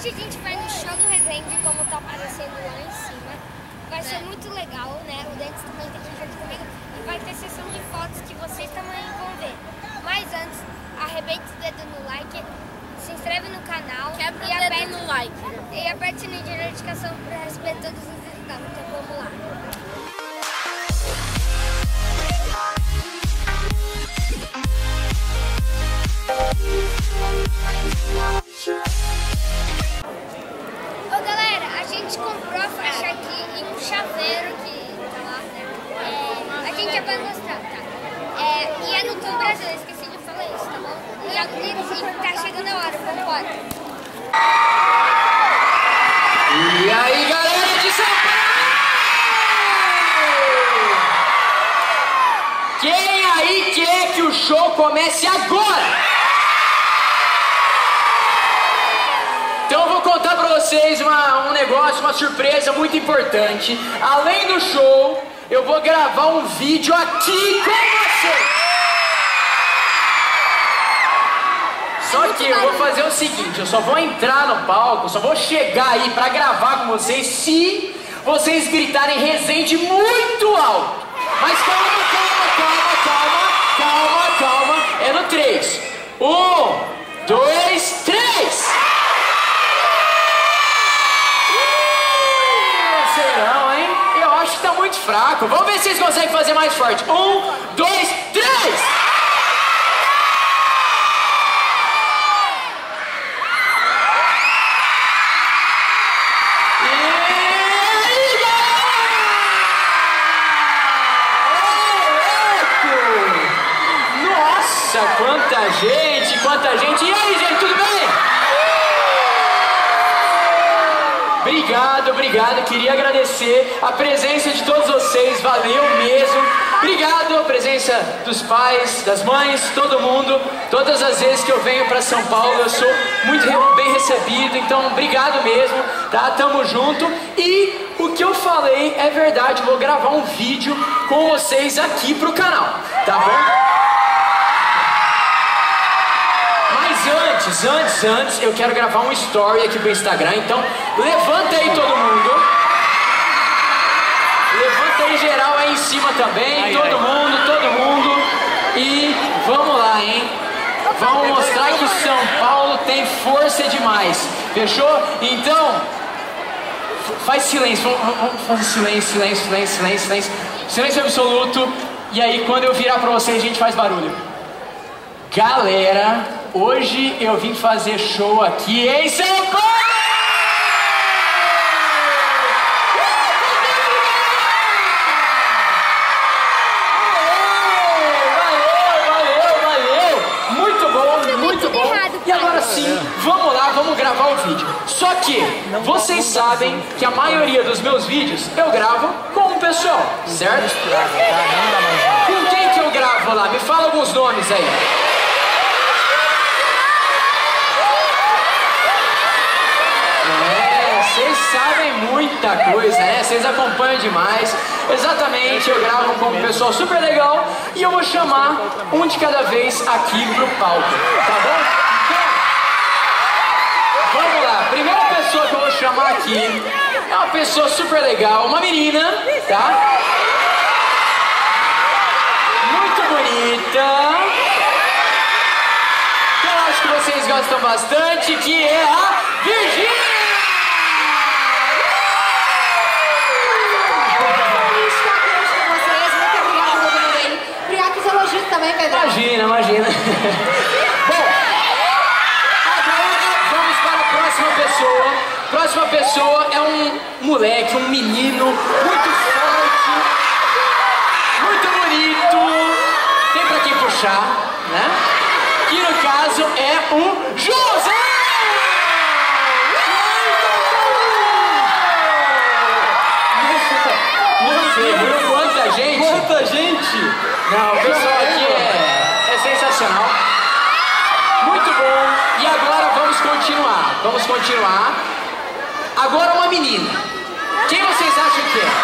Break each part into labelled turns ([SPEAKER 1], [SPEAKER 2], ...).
[SPEAKER 1] Hoje a gente vai no show do Resende, como tá aparecendo lá em cima. Vai ser muito legal, né? O Dentes também tá aqui junto comigo. E vai ter sessão de fotos que vocês também vão ver. Mas antes, arrebente o dedo no like, se inscreve no canal
[SPEAKER 2] Quebra
[SPEAKER 1] e
[SPEAKER 2] o dedo no like.
[SPEAKER 1] E aperte o sininho de notificação para receber todos os resultados. Então vamos lá. Ô galera, a gente comprou a faixa aqui e um chaveiro que tá lá, né? A gente vai mostrar, tá? E é no Tom Brasil, eu esqueci de falar isso, tá bom? E tá chegando a hora, vambora.
[SPEAKER 3] E aí galera de São Paulo! Quem aí quer que o show comece agora? Então eu vou contar pra vocês um negócio, uma surpresa muito importante. Além do show, eu vou gravar um vídeo aqui com vocês. Só que eu vou fazer o seguinte, eu só vou entrar no palco, só vou chegar aí pra gravar com vocês se vocês gritarem Resende muito alto. Mas calma, é no 3. 1, 2, 3! Serão, hein? Eu acho que tá muito fraco. Vamos ver se vocês conseguem fazer mais forte. 1, 2, 3! Nossa, quanta gente! E aí, gente, tudo bem? Obrigado, queria agradecer a presença de todos vocês, valeu mesmo. Obrigado a presença dos pais, das mães, todo mundo. Todas as vezes que eu venho para São Paulo eu sou muito bem recebido, então obrigado mesmo, tá? Tamo junto. E o que eu falei é verdade, vou gravar um vídeo com vocês aqui pro canal, tá bom? Antes, eu quero gravar um story aqui pro Instagram, então levanta aí todo mundo. Levanta aí geral aí em cima também, todo mundo. E vamos lá, hein? Vamos mostrar que São Paulo tem força demais, fechou? Então, faz silêncio, vamos fazer silêncio absoluto. E aí quando eu virar pra vocês a gente faz barulho. Galera, hoje eu vim fazer show aqui em São Paulo! Valeu! Muito bom! E agora sim, vamos lá, vamos gravar o vídeo. Só que vocês sabem que a maioria dos meus vídeos eu gravo com o pessoal, certo? Com quem que eu gravo lá? Me fala alguns nomes aí. Vocês sabem muita coisa, né? Vocês acompanham demais. Exatamente, eu gravo com um pessoal super legal e eu vou chamar um de cada vez aqui pro palco, tá bom? Então, vamos lá. A primeira pessoa que eu vou chamar aqui é uma pessoa super legal, uma menina, tá? Muito bonita. Que eu acho que vocês gostam bastante, que é a Virgínia.
[SPEAKER 2] Também, Pedro.
[SPEAKER 3] Imagina. Bom, agora vamos para a próxima pessoa. Próxima pessoa é um moleque, um menino muito forte, muito bonito. Tem pra quem puxar, né? Que no caso é o José! Quanta gente! Não, o pessoal aqui é sensacional. Muito bom. E agora vamos continuar. Agora uma menina. Quem vocês acham que é?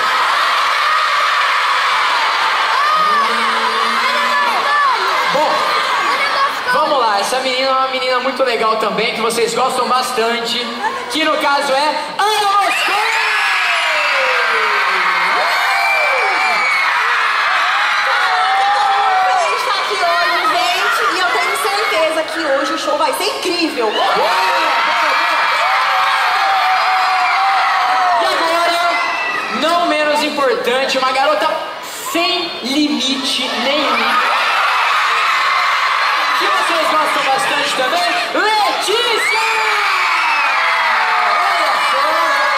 [SPEAKER 3] Bom, vamos lá. Essa menina é uma menina muito legal também, que vocês gostam bastante. que no caso é Ana Moscou!
[SPEAKER 2] Que hoje o show vai ser incrível.
[SPEAKER 3] E agora, não menos importante, uma garota sem limite nenhum, que vocês gostam bastante também, Letícia! Olha só!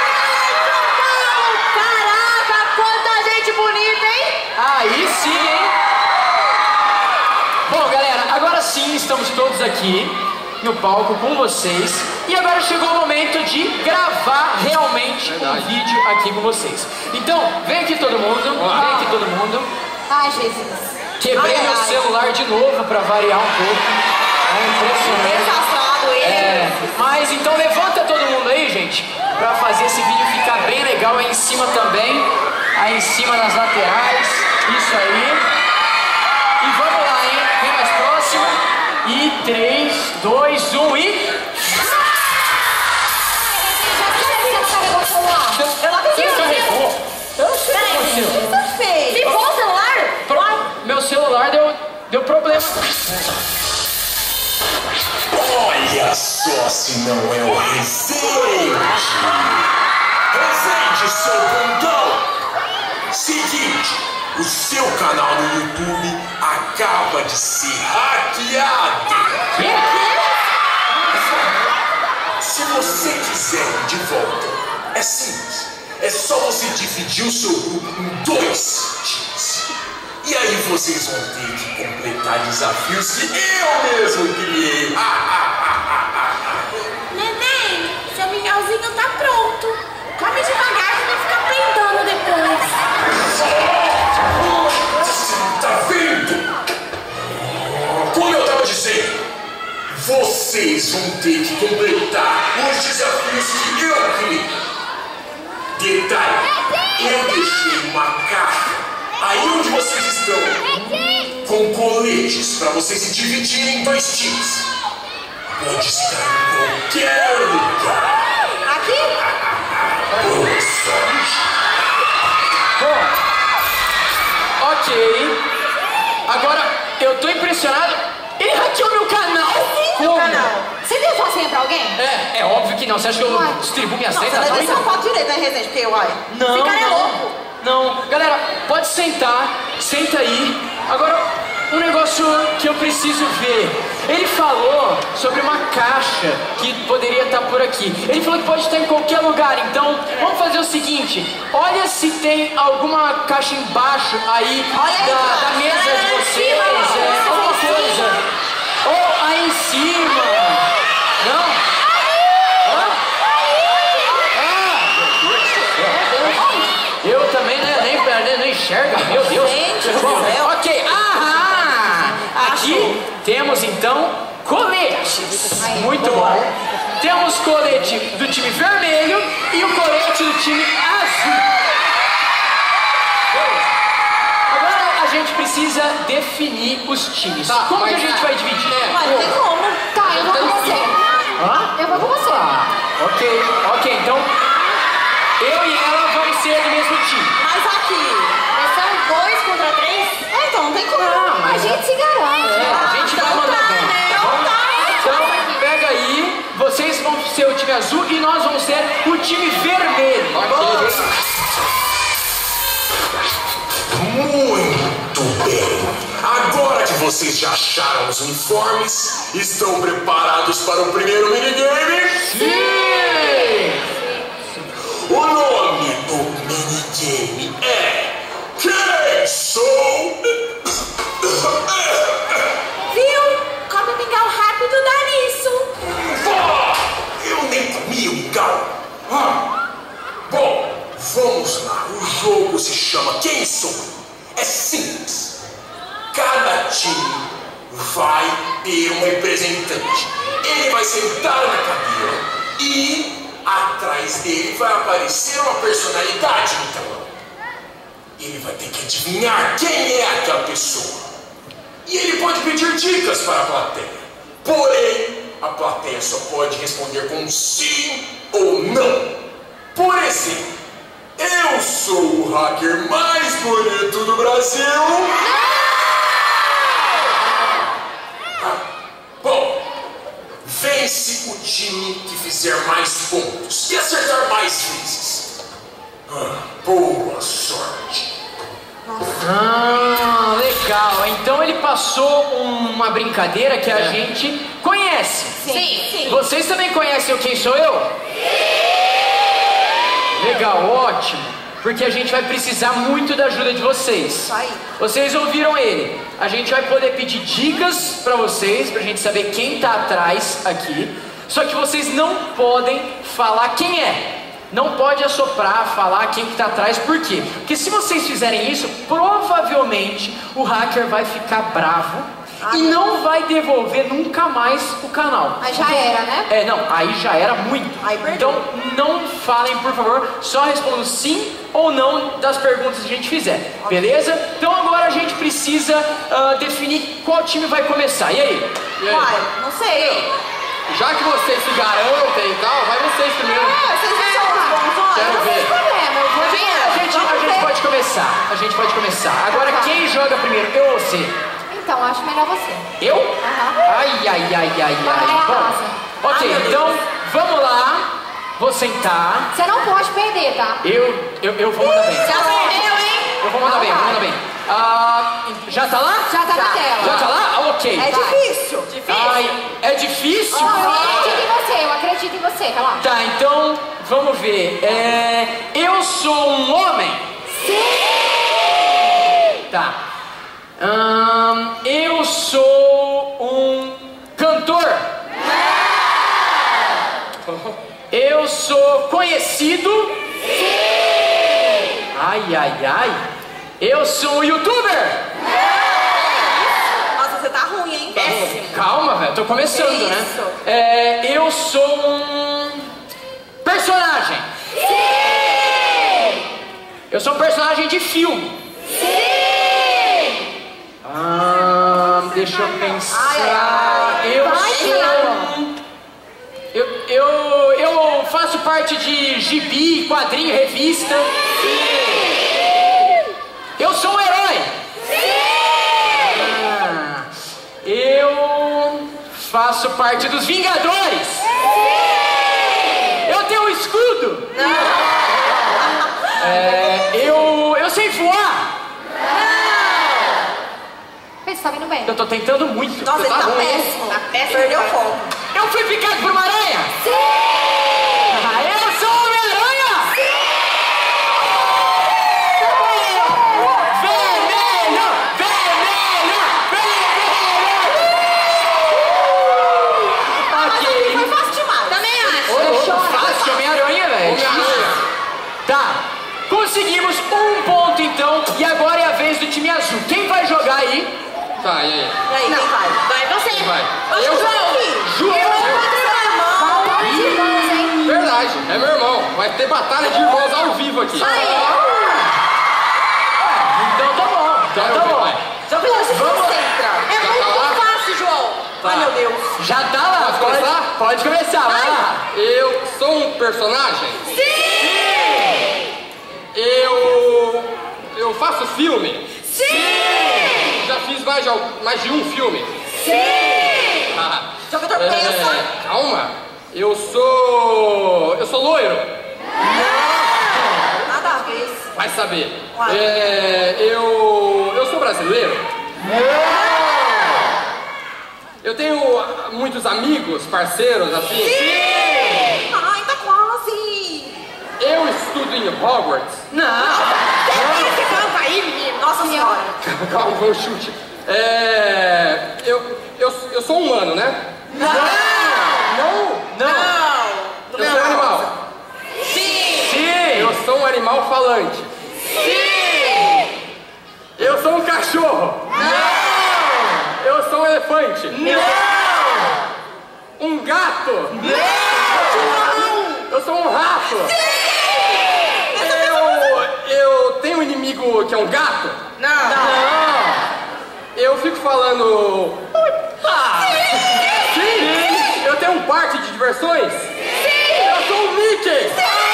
[SPEAKER 2] Caraca, quanta gente bonita, hein?
[SPEAKER 3] Aí sim, hein? Bom, galera, agora sim estamos todos aqui no palco com vocês. E agora chegou o momento de gravar realmente um vídeo aqui com vocês. Então, vem aqui todo mundo, vem aqui todo mundo.
[SPEAKER 2] Ai, Jesus.
[SPEAKER 3] Quebrei meu celular de novo pra variar um pouco. É impressionante.
[SPEAKER 2] Desastrado ele.
[SPEAKER 3] Mas então levanta todo mundo aí, gente, pra fazer esse vídeo ficar bem legal. Aí em cima também, aí em cima nas laterais. Isso aí. E vamos lá, hein? Vem mais próximo. E 3, 2, 1 e...
[SPEAKER 2] Eu não acredito.
[SPEAKER 3] Você carregou? Eu não sei o que aconteceu.
[SPEAKER 2] O que você fez? Ficou o celular?
[SPEAKER 3] Meu celular deu problema.
[SPEAKER 4] Olha só se não é o Resende! Resende, seu bundão! Seguinte, o seu canal no YouTube acaba de ser hackeado! Se você quiser ir de volta, é simples. É só você dividir o seu grupo em 2 times. E aí vocês vão ter que completar desafios que eu mesmo criei.
[SPEAKER 2] Neném, seu mingauzinho tá pronto. Come devagar que vai ficar peidando depois.
[SPEAKER 4] Você tá vendo? Como eu tava dizendo, vocês vão ter que completar os desafios que eu criei. Detalhe, eu deixei uma caixa aí onde vocês estão, com coletes para vocês se dividirem em 2 times. Pode estar em qualquer lugar.
[SPEAKER 2] Aqui?
[SPEAKER 4] Boa sorte.
[SPEAKER 3] Bom, ok. Agora, eu tô impressionado. Ele hackeou meu canal.
[SPEAKER 2] Meu canal. Você deu sua senha pra alguém?
[SPEAKER 3] É óbvio que não. Você acha que eu distribuo minha senha?
[SPEAKER 2] Não, você deve ser uma foto direita, né, Resende? Porque, uai,
[SPEAKER 3] Não,
[SPEAKER 2] esse cara é
[SPEAKER 3] não.
[SPEAKER 2] louco.
[SPEAKER 3] Não, galera, pode sentar, senta aí. Agora, um negócio que eu preciso ver. Ele falou sobre uma caixa que poderia estar por aqui. Ele falou que pode estar em qualquer lugar. Então, vamos fazer o seguinte: olha se tem alguma caixa embaixo aí da mesa de vocês, alguma coisa. Ou aí em cima. Não? Eu também, né? Nem enxerga, meu Deus. Bom, ok, aqui temos então coletes. Muito bom. Temos colete do time vermelho e o colete do time azul. Agora a gente precisa definir os times. Como que a gente vai dividir?
[SPEAKER 2] Mas não tem como.
[SPEAKER 1] Tá, eu vou com você.
[SPEAKER 3] Hã?
[SPEAKER 1] Eu vou com você.
[SPEAKER 3] Ok, então eu e ela vamos ser do mesmo time.
[SPEAKER 2] Mas aqui.
[SPEAKER 1] São 2 contra 3?
[SPEAKER 2] Então, não tem como.
[SPEAKER 1] A gente se garante.
[SPEAKER 3] A gente vai mandar bem. Então, pega aí, vocês vão ser o time azul e nós vamos ser o time vermelho.
[SPEAKER 4] Muito bem. Agora que vocês já acharam os uniformes, estão preparados para o primeiro minigame?
[SPEAKER 3] Sim!
[SPEAKER 4] O nome do minigame é Quem Sou?
[SPEAKER 2] Viu? Come mingau rápido, dá nisso.
[SPEAKER 4] Eu nem comi o mingau. Bom, vamos lá. O jogo se chama Quem Sou? É simples. Cada time vai ter um representante. Ele vai sentar na cadeira e atrás dele vai aparecer uma personalidade no telão. Ele vai ter que adivinhar quem é aquela pessoa. E ele pode pedir dicas para a plateia. Porém, a plateia só pode responder com sim ou não. Por exemplo, eu sou o hacker mais bonito do Brasil. Bom, vence o time que fizer mais pontos e acertar mais vezes. Boa sorte.
[SPEAKER 3] Legal. Então ele passou uma brincadeira que a gente conhece.
[SPEAKER 2] Sim.
[SPEAKER 3] Vocês também conhecem o Quem Sou Eu? Legal, ótimo. Porque a gente vai precisar muito da ajuda de vocês.
[SPEAKER 2] Isso aí.
[SPEAKER 3] Vocês ouviram ele. A gente vai poder pedir dicas pra vocês, pra gente saber quem tá atrás aqui. Só que vocês não podem falar quem é. Não pode assoprar, falar quem que tá atrás. Por quê? Porque se vocês fizerem isso, provavelmente o hacker vai ficar bravo e não vai devolver nunca mais o canal.
[SPEAKER 2] Aí já era, né?
[SPEAKER 3] Não, aí já era muito.
[SPEAKER 2] Aí perdeu.
[SPEAKER 3] Então não falem, por favor, só respondam sim ou não das perguntas que a gente fizer, beleza? Então agora a gente precisa definir qual time vai começar. E aí?
[SPEAKER 2] Uai, não sei.
[SPEAKER 5] Já que vocês se garantem e tal, vai vocês primeiro.
[SPEAKER 2] Vocês não são os bons, olha.
[SPEAKER 5] Quero
[SPEAKER 2] Não tem
[SPEAKER 5] ver.
[SPEAKER 2] problema, eu vou ver.
[SPEAKER 3] A gente pode começar. A gente pode começar. Agora quem joga primeiro? Eu ou você?
[SPEAKER 2] Então, acho melhor você.
[SPEAKER 3] Eu?
[SPEAKER 2] Aham.
[SPEAKER 3] Ai.
[SPEAKER 2] Vai, arrasa.
[SPEAKER 3] Ok, então vamos lá. Vou sentar.
[SPEAKER 2] Você não pode perder, tá?
[SPEAKER 3] Eu vou mandar bem.
[SPEAKER 2] Já perdeu, hein?
[SPEAKER 3] Eu vou mandar bem, vou mandar bem. Já tá lá?
[SPEAKER 2] Já tá na tela.
[SPEAKER 3] Já tá lá? Ok.
[SPEAKER 2] É difícil.
[SPEAKER 3] Ai, é difícil?
[SPEAKER 2] Eu acredito em você, vai lá.
[SPEAKER 3] Tá, então vamos ver. Eu sou um homem?
[SPEAKER 2] Sim!
[SPEAKER 3] Tá. Eu sou um cantor? Não! Eu sou conhecido? Sim! Ai. Eu sou um youtuber?
[SPEAKER 2] Nossa, você tá ruim, hein? Péssimo.
[SPEAKER 3] Calma, velho, tô começando, né? Eu sou um personagem?
[SPEAKER 2] Sim!
[SPEAKER 3] Eu sou um personagem de filme?
[SPEAKER 2] Sim!
[SPEAKER 3] Deixa eu pensar. Eu faço parte de gibi, quadrinho, revista?
[SPEAKER 2] Sim!
[SPEAKER 3] Eu sou um herói?
[SPEAKER 2] Sim!
[SPEAKER 3] Eu faço parte dos Vingadores?
[SPEAKER 2] Sim!
[SPEAKER 3] Eu tenho um escudo?
[SPEAKER 2] Não!
[SPEAKER 3] Eu sei voar?
[SPEAKER 2] Você tá vindo bem.
[SPEAKER 3] Eu tô tentando muito.
[SPEAKER 2] Nossa, ele tá
[SPEAKER 3] ruim.
[SPEAKER 2] péssimo. Tá péssimo. Perdeu o foco.
[SPEAKER 3] Eu fui picado por uma aranha?
[SPEAKER 2] Sim!
[SPEAKER 3] Eu sou Homem-Aranha? Ok.
[SPEAKER 2] Foi fácil demais. Também acho.
[SPEAKER 3] Fácil, Homem-Aranha, velho. Tá. Conseguimos um ponto, então. E agora é a vez do time azul. Quem vai jogar aí?
[SPEAKER 5] Tá, e aí?
[SPEAKER 2] E aí, quem vai? Vai você.
[SPEAKER 5] Vai.
[SPEAKER 2] Eu, João.
[SPEAKER 5] Verdade, é meu irmão. Vai ter batalha de irmãos ao vivo aqui.
[SPEAKER 3] Então tá bom.
[SPEAKER 5] Quero ver, vai.
[SPEAKER 2] Só que você concentra. É
[SPEAKER 5] Já tá lá?
[SPEAKER 2] muito fácil, João.
[SPEAKER 3] Tá.
[SPEAKER 2] Ai, meu Deus.
[SPEAKER 3] Já tá lá.
[SPEAKER 5] Posso começar?
[SPEAKER 3] Pode começar, vai lá.
[SPEAKER 5] Eu sou um personagem?
[SPEAKER 2] Sim!
[SPEAKER 5] Eu faço filme?
[SPEAKER 2] Sim!
[SPEAKER 5] Já fiz mais de um filme?
[SPEAKER 2] Sim!
[SPEAKER 5] Ah,
[SPEAKER 2] Jogador, pensa.
[SPEAKER 5] calma. Eu sou loiro?
[SPEAKER 2] Não! Nada a ver.
[SPEAKER 5] Vai saber.
[SPEAKER 2] Uai.
[SPEAKER 5] Eu sou brasileiro? Eu tenho muitos amigos, parceiros, assim?
[SPEAKER 2] Sim! Ai, tá quase.
[SPEAKER 5] Eu estudo em Hogwarts?
[SPEAKER 2] Calma aí, menino. Nossa senhora.
[SPEAKER 5] Calma, foi um chute. Eu sou humano, né?
[SPEAKER 3] Não.
[SPEAKER 5] Eu sou um animal.
[SPEAKER 2] Sim!
[SPEAKER 5] Eu sou um animal falante.
[SPEAKER 2] Sim!
[SPEAKER 5] Eu sou um cachorro. Eu sou um elefante. Um gato. Eu sou um rato. Eu tenho um inimigo que é um gato. Eu fico falando. Sim! Eu tenho um parque de diversões?
[SPEAKER 2] Sim!
[SPEAKER 5] Eu sou o Mickey!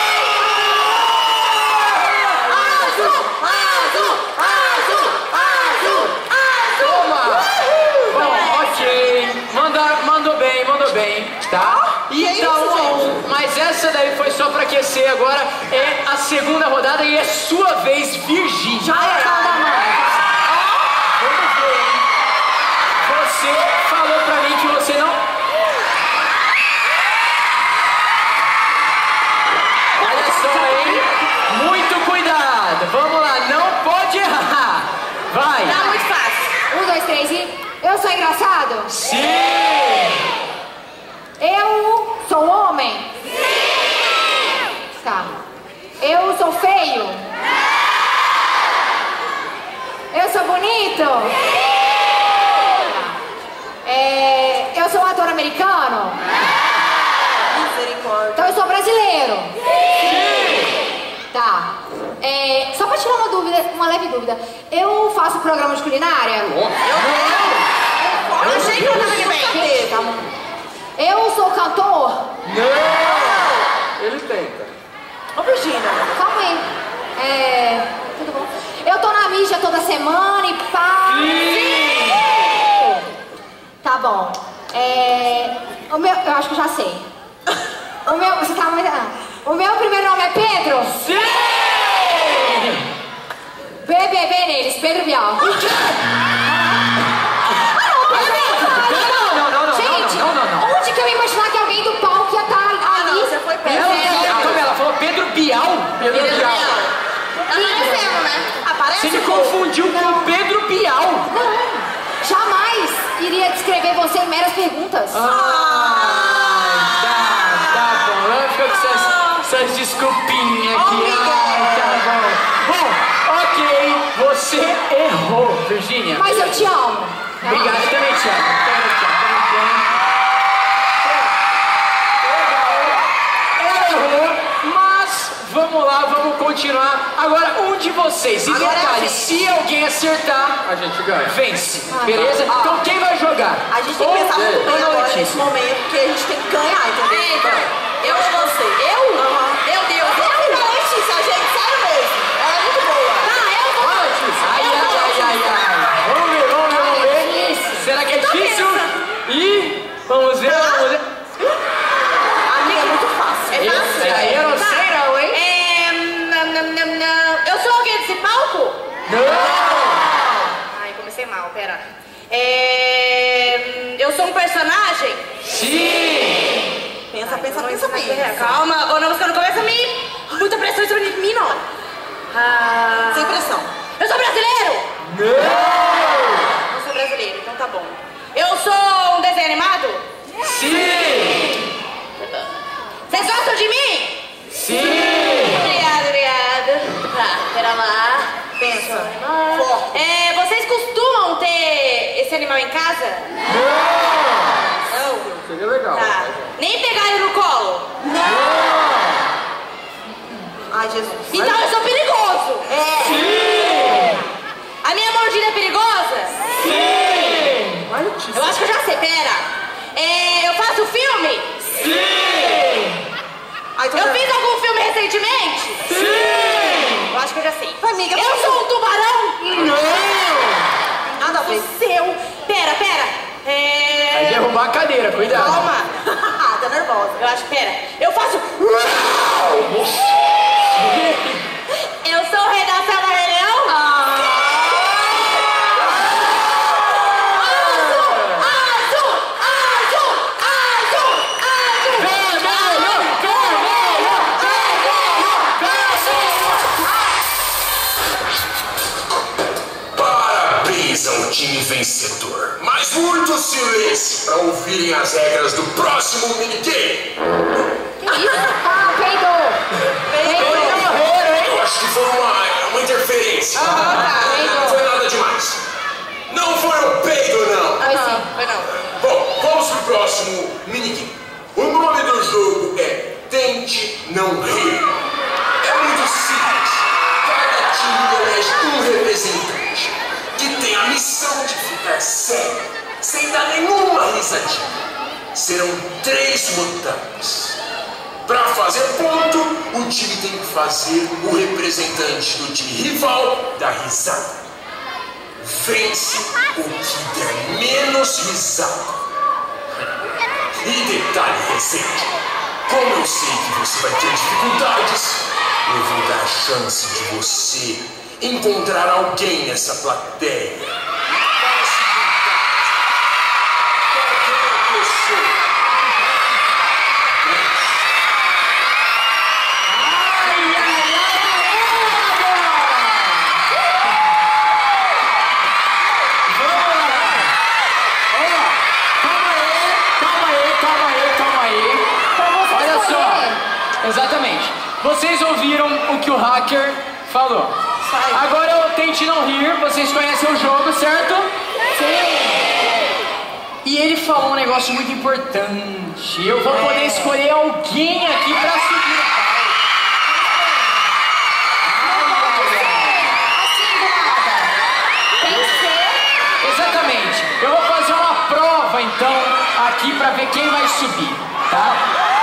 [SPEAKER 5] Mandou bem, tá? Então, mas essa daí foi só pra aquecer, agora é a segunda rodada e é sua vez, Virgínia.
[SPEAKER 2] Já é a da mãe.
[SPEAKER 3] Vamos ver, hein? Você falou pra mim que você não... Olha só, hein? Muito cuidado. Vamos lá, não pode errar. Vai.
[SPEAKER 2] Tá muito fácil. 1, 2, 3 e... Eu sou engraçado?
[SPEAKER 3] Sim!
[SPEAKER 2] Eu sou homem? Sim! Tá. Eu sou feio? Não! Eu sou bonito? Sim! Tá. Eu sou um ator americano?
[SPEAKER 6] Misericórdia.
[SPEAKER 2] Então eu sou brasileiro?
[SPEAKER 3] Sim!
[SPEAKER 2] Tá. Só pra tirar uma dúvida, uma leve dúvida. Eu faço programa de culinária?
[SPEAKER 6] Eu achei que eu tava de bem.
[SPEAKER 2] Tá bom. Eu sou cantor?
[SPEAKER 5] Não! Ele tenta.
[SPEAKER 6] Ô, Virgínia.
[SPEAKER 2] Calma aí. Tudo bom? Eu tô na mídia toda semana e pá.
[SPEAKER 3] Sim!
[SPEAKER 2] Tá bom. Eu acho que eu já sei. Você tá muito... O meu primeiro nome é Pedro?
[SPEAKER 3] Sim!
[SPEAKER 2] BBB neles, Pedro Bial. Gente, onde que eu ia imaginar que alguém do palco ia estar ali?
[SPEAKER 6] Ah, não, você foi perto.
[SPEAKER 3] Ela falou Pedro Bial. Pedro Bial.
[SPEAKER 6] Aparecendo, né? Aparece.
[SPEAKER 3] Você me confundiu com Pedro Bial.
[SPEAKER 2] Não, jamais iria descrever você em meras perguntas.
[SPEAKER 3] Tá bom. Ela ficou com essas desculpinhas aqui. Tá bom. Bom, ok, você errou, Virgínia.
[SPEAKER 2] Mas eu te amo.
[SPEAKER 3] Obrigado, eu também te amo. Vamos lá, vamos continuar. Agora, um de vocês. E detalhe, se alguém acertar,
[SPEAKER 5] A gente ganha.
[SPEAKER 3] vence. Beleza? Então quem vai jogar?
[SPEAKER 6] A gente tem que pensar muito bem
[SPEAKER 3] Ana
[SPEAKER 6] agora,
[SPEAKER 3] Letícia.
[SPEAKER 6] nesse momento, porque a gente tem que ganhar, entendeu? Eu ou você? Eu? Meu Deus. Eu não, Letícia, gente, sério mesmo. Ela é muito boa. Não, eu vou.
[SPEAKER 3] Vai, Letícia. Ai. Vamos ver. Será que é difícil? E vamos ver.
[SPEAKER 6] Amiga, é muito fácil. É fácil.
[SPEAKER 3] Esse aí eu não sei não, hein?
[SPEAKER 6] Eu sou alguém desse palco?
[SPEAKER 3] Não!
[SPEAKER 6] Ai, comecei mal, pera. Eu sou um personagem?
[SPEAKER 3] Sim!
[SPEAKER 6] Pensa. Calma, ô, não, você não começa a me... Muita pressão em cima de mim, não. Sem pressão. Eu sou brasileiro?
[SPEAKER 3] Não!
[SPEAKER 6] Não sou brasileiro, então tá bom. Eu sou um desenho animado?
[SPEAKER 3] Sim!
[SPEAKER 6] Vocês gostam de mim?
[SPEAKER 3] Sim!
[SPEAKER 6] Obrigada. Tá, pera lá. Pensa. Vocês costumam ter esse animal em casa? Não.
[SPEAKER 5] Seria legal.
[SPEAKER 6] Tá. Nem pegar ele no colo? Ai, Jesus. Então eu sou perigoso?
[SPEAKER 3] Sim!
[SPEAKER 6] A minha mordida é perigosa?
[SPEAKER 3] Sim!
[SPEAKER 6] Eu acho que eu já sei, pera. Eu faço filme?
[SPEAKER 3] Sim!
[SPEAKER 6] Eu fiz algum filme recentemente?
[SPEAKER 3] Sim!
[SPEAKER 6] Eu acho que eu já sei. Amiga, eu sou um tubarão?
[SPEAKER 3] Não!
[SPEAKER 6] Nada a ver. Seu. Pera.
[SPEAKER 3] Vai derrubar a cadeira, cuidado.
[SPEAKER 6] Calma. Tá nervosa. Eu acho, pera. Eu faço... Eu sou o rei da selva, Rei Leão?
[SPEAKER 4] Parabéns ao time vencedor. Mas muito silêncio para ouvirem as regras do próximo minigame.
[SPEAKER 2] Que isso? Peidou.
[SPEAKER 4] Eu acho que foi uma interferência. Não foi nada demais. Não foi um peido, não.
[SPEAKER 6] Foi não.
[SPEAKER 4] Bom, vamos pro próximo minigame. O nome do jogo é Tente Não Rir. É muito simples. Cada time elege um representante que tem a missão de ficar sério, sem dar nenhuma risadinha. Serão 3 mutantes. Para fazer ponto, o time tem que fazer o representante do time rival dar risada. Vence o que der menos risada. E detalhe, Resende, como eu sei que você vai ter dificuldades, eu vou dar a chance de você encontrar alguém nessa plateia. Qualquer pessoa.
[SPEAKER 3] Exatamente. Vocês ouviram o que o hacker falou. Agora eu tente não rir. Vocês conhecem o jogo, certo? Sim. E ele falou um negócio muito importante. Eu vou poder escolher alguém aqui pra subir. Exatamente. Eu vou fazer uma prova então aqui pra ver quem vai subir, tá?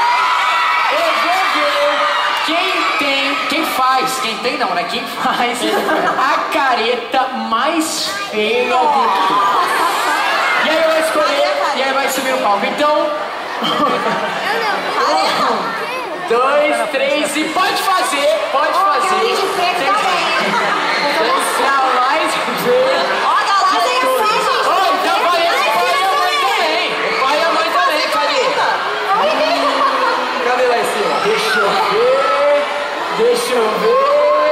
[SPEAKER 3] Quem faz a careta mais feia de tudo. E aí eu vou escolher, e aí vai subir no palco. Então, 1, 2, 3 e pode fazer. Deixar mais ver. Então vai o pai e a mãe também. O pai e a mãe também, cadê lá em cima? Deixa eu ver.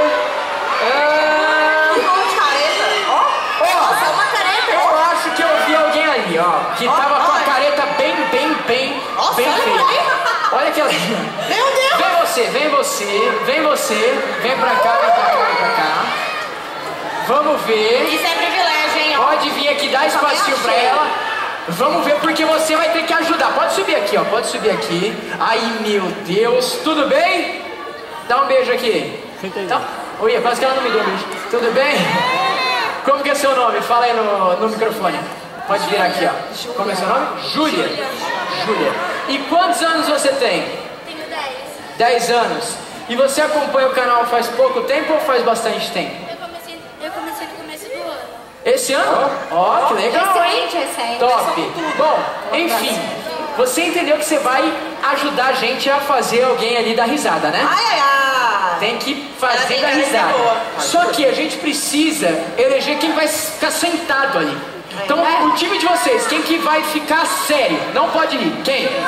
[SPEAKER 3] Que tava com a careta bem feia. Olha que ela... Meu Deus! Vem pra cá. Vamos ver.
[SPEAKER 6] Isso é privilégio, hein?
[SPEAKER 3] Pode vir aqui, dá espacinho pra ela. Vamos ver, porque você vai ter que ajudar. Pode subir aqui, ó. Aí, meu Deus. Tudo bem? Dá um beijo aqui. Então, oi, quase que ela não me deu um beijo. Tudo bem? Como que é seu nome? Fala aí no microfone. Pode vir aqui, ó. Como é seu nome? Júlia. E quantos anos você tem?
[SPEAKER 1] Tenho 10.
[SPEAKER 3] 10 anos. E você acompanha o canal faz pouco tempo ou faz bastante tempo?
[SPEAKER 1] Eu comecei no começo do ano.
[SPEAKER 3] Esse ano? Ó, que legal, hein?
[SPEAKER 2] Recente.
[SPEAKER 3] Top. Bom, enfim, você entendeu que você vai ajudar a gente a fazer alguém ali dar risada, né? Tem que fazer dar risada. Só que a gente precisa eleger quem vai ficar sentado ali. Então, o time de vocês, quem que vai ficar sério? Não pode rir. Quem?
[SPEAKER 6] Acho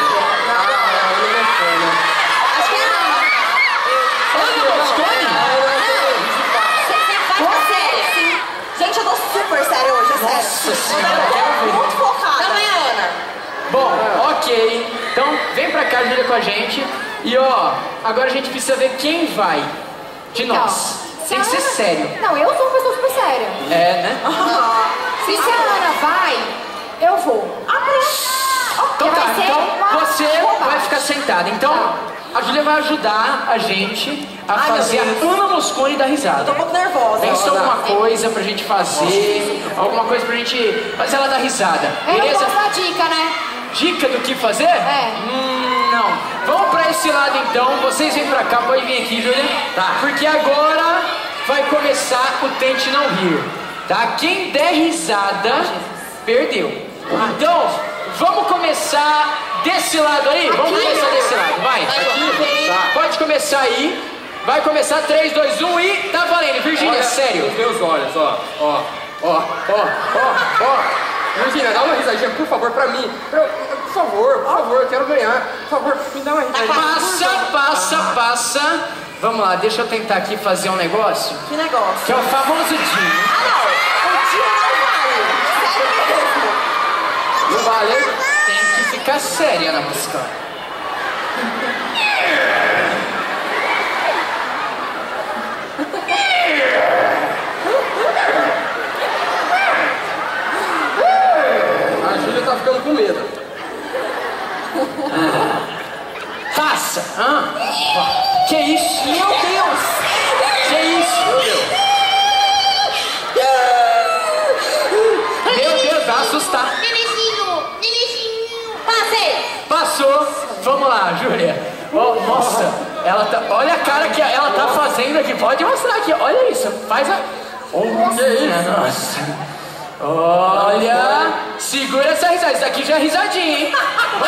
[SPEAKER 6] que é
[SPEAKER 3] Ana Moscone?
[SPEAKER 6] Você vai ficar sério. Gente, eu tô super séria hoje, é sério.
[SPEAKER 3] Nossa senhora.
[SPEAKER 6] Muito focada.
[SPEAKER 1] Também a Ana.
[SPEAKER 3] Bom, ok. Então, vem pra cá, Júlia, com a gente. E ó, agora a gente precisa ver quem vai de nós. Tem que ser sério.
[SPEAKER 2] Não, eu sou uma pessoa super séria.
[SPEAKER 3] É, né?
[SPEAKER 2] Se a Ana vai, eu vou.
[SPEAKER 3] Então tá, então você vai ficar sentada. Então, a Júlia vai ajudar a gente a fazer a Ana Moscone dar risada.
[SPEAKER 6] Eu tô um pouco nervosa.
[SPEAKER 3] Pensa alguma coisa pra gente fazer, alguma coisa pra gente fazer ela dar risada. Beleza?
[SPEAKER 2] Eu vou dar dica, né?
[SPEAKER 3] Dica do que fazer? Não. Vamos pra esse lado então. Vocês vêm pra cá, pode vir aqui, Júlia. Tá. Porque agora vai começar o Tente Não Rir. Tá? Quem der risada, perdeu. Então, vamos começar desse lado aí? Vamos começar desse lado, vai. Tá. Pode começar aí. Vai começar 3, 2, 1 e tá valendo. Virgínia, sério.
[SPEAKER 7] Os meus olhos, ó. Virgínia, dá uma risadinha, por favor, pra mim. Por favor, eu quero ganhar. Por favor, me dá uma risadinha.
[SPEAKER 3] Passa. Vamos lá, deixa eu tentar aqui fazer um negócio.
[SPEAKER 6] Que negócio?
[SPEAKER 3] Que é o famoso Dinho.
[SPEAKER 6] Não. O Dinho não vale. Sério mesmo.
[SPEAKER 7] Não vale?
[SPEAKER 3] Tem que ficar séria na música.
[SPEAKER 7] A Júlia tá ficando com medo.
[SPEAKER 3] Faça! Que isso?
[SPEAKER 6] Meu Deus!
[SPEAKER 3] Que isso? Meu Deus, vai assustar.
[SPEAKER 1] Nenezinho.
[SPEAKER 6] Passei!
[SPEAKER 3] Passou. Vamos lá, Júlia. Oh, nossa, ela tá, olha a cara que ela tá fazendo aqui. Pode mostrar aqui, olha isso. Faz a... Nossa. Olha, segura essa risada. Isso aqui já é risadinha, hein?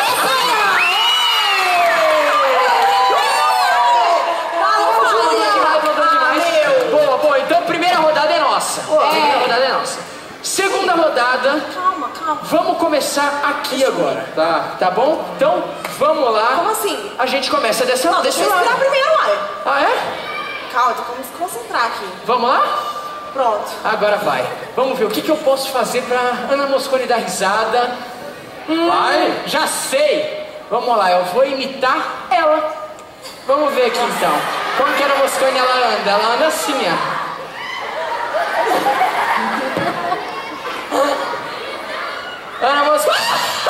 [SPEAKER 3] Boa. Então primeira rodada é nossa. Primeira rodada é nossa. Segunda rodada.
[SPEAKER 6] Calma.
[SPEAKER 3] Vamos começar aqui agora. Tá bom? Então, vamos lá.
[SPEAKER 6] Como assim?
[SPEAKER 3] A gente começa desse lado.
[SPEAKER 6] Deixa eu esperar primeiro, uai.
[SPEAKER 3] Ah, é?
[SPEAKER 6] Calma, tô como se concentrar aqui.
[SPEAKER 3] Vamos lá?
[SPEAKER 6] Pronto.
[SPEAKER 3] Agora vai. Vamos ver o que eu posso fazer pra Ana Mosconi dar risada. Vai. Já sei. Vamos lá, eu vou imitar ela. Vamos ver aqui então. Como que a Ana Mosconi ela anda? Ela anda assim, ó. Ana Mosconi.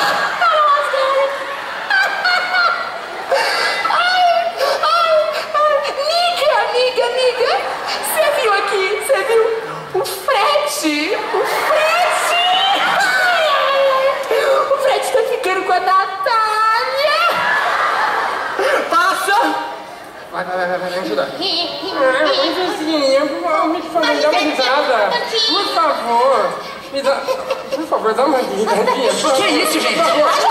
[SPEAKER 3] Amiga, você viu aqui? Você viu? O Fred! O Fred tá ficando com a Natália! Passa!
[SPEAKER 7] Vai, me ajuda. Me dá uma risada. Por favor. Por favor, dá uma risadinha.
[SPEAKER 3] Que isso, gente?
[SPEAKER 7] Por favor.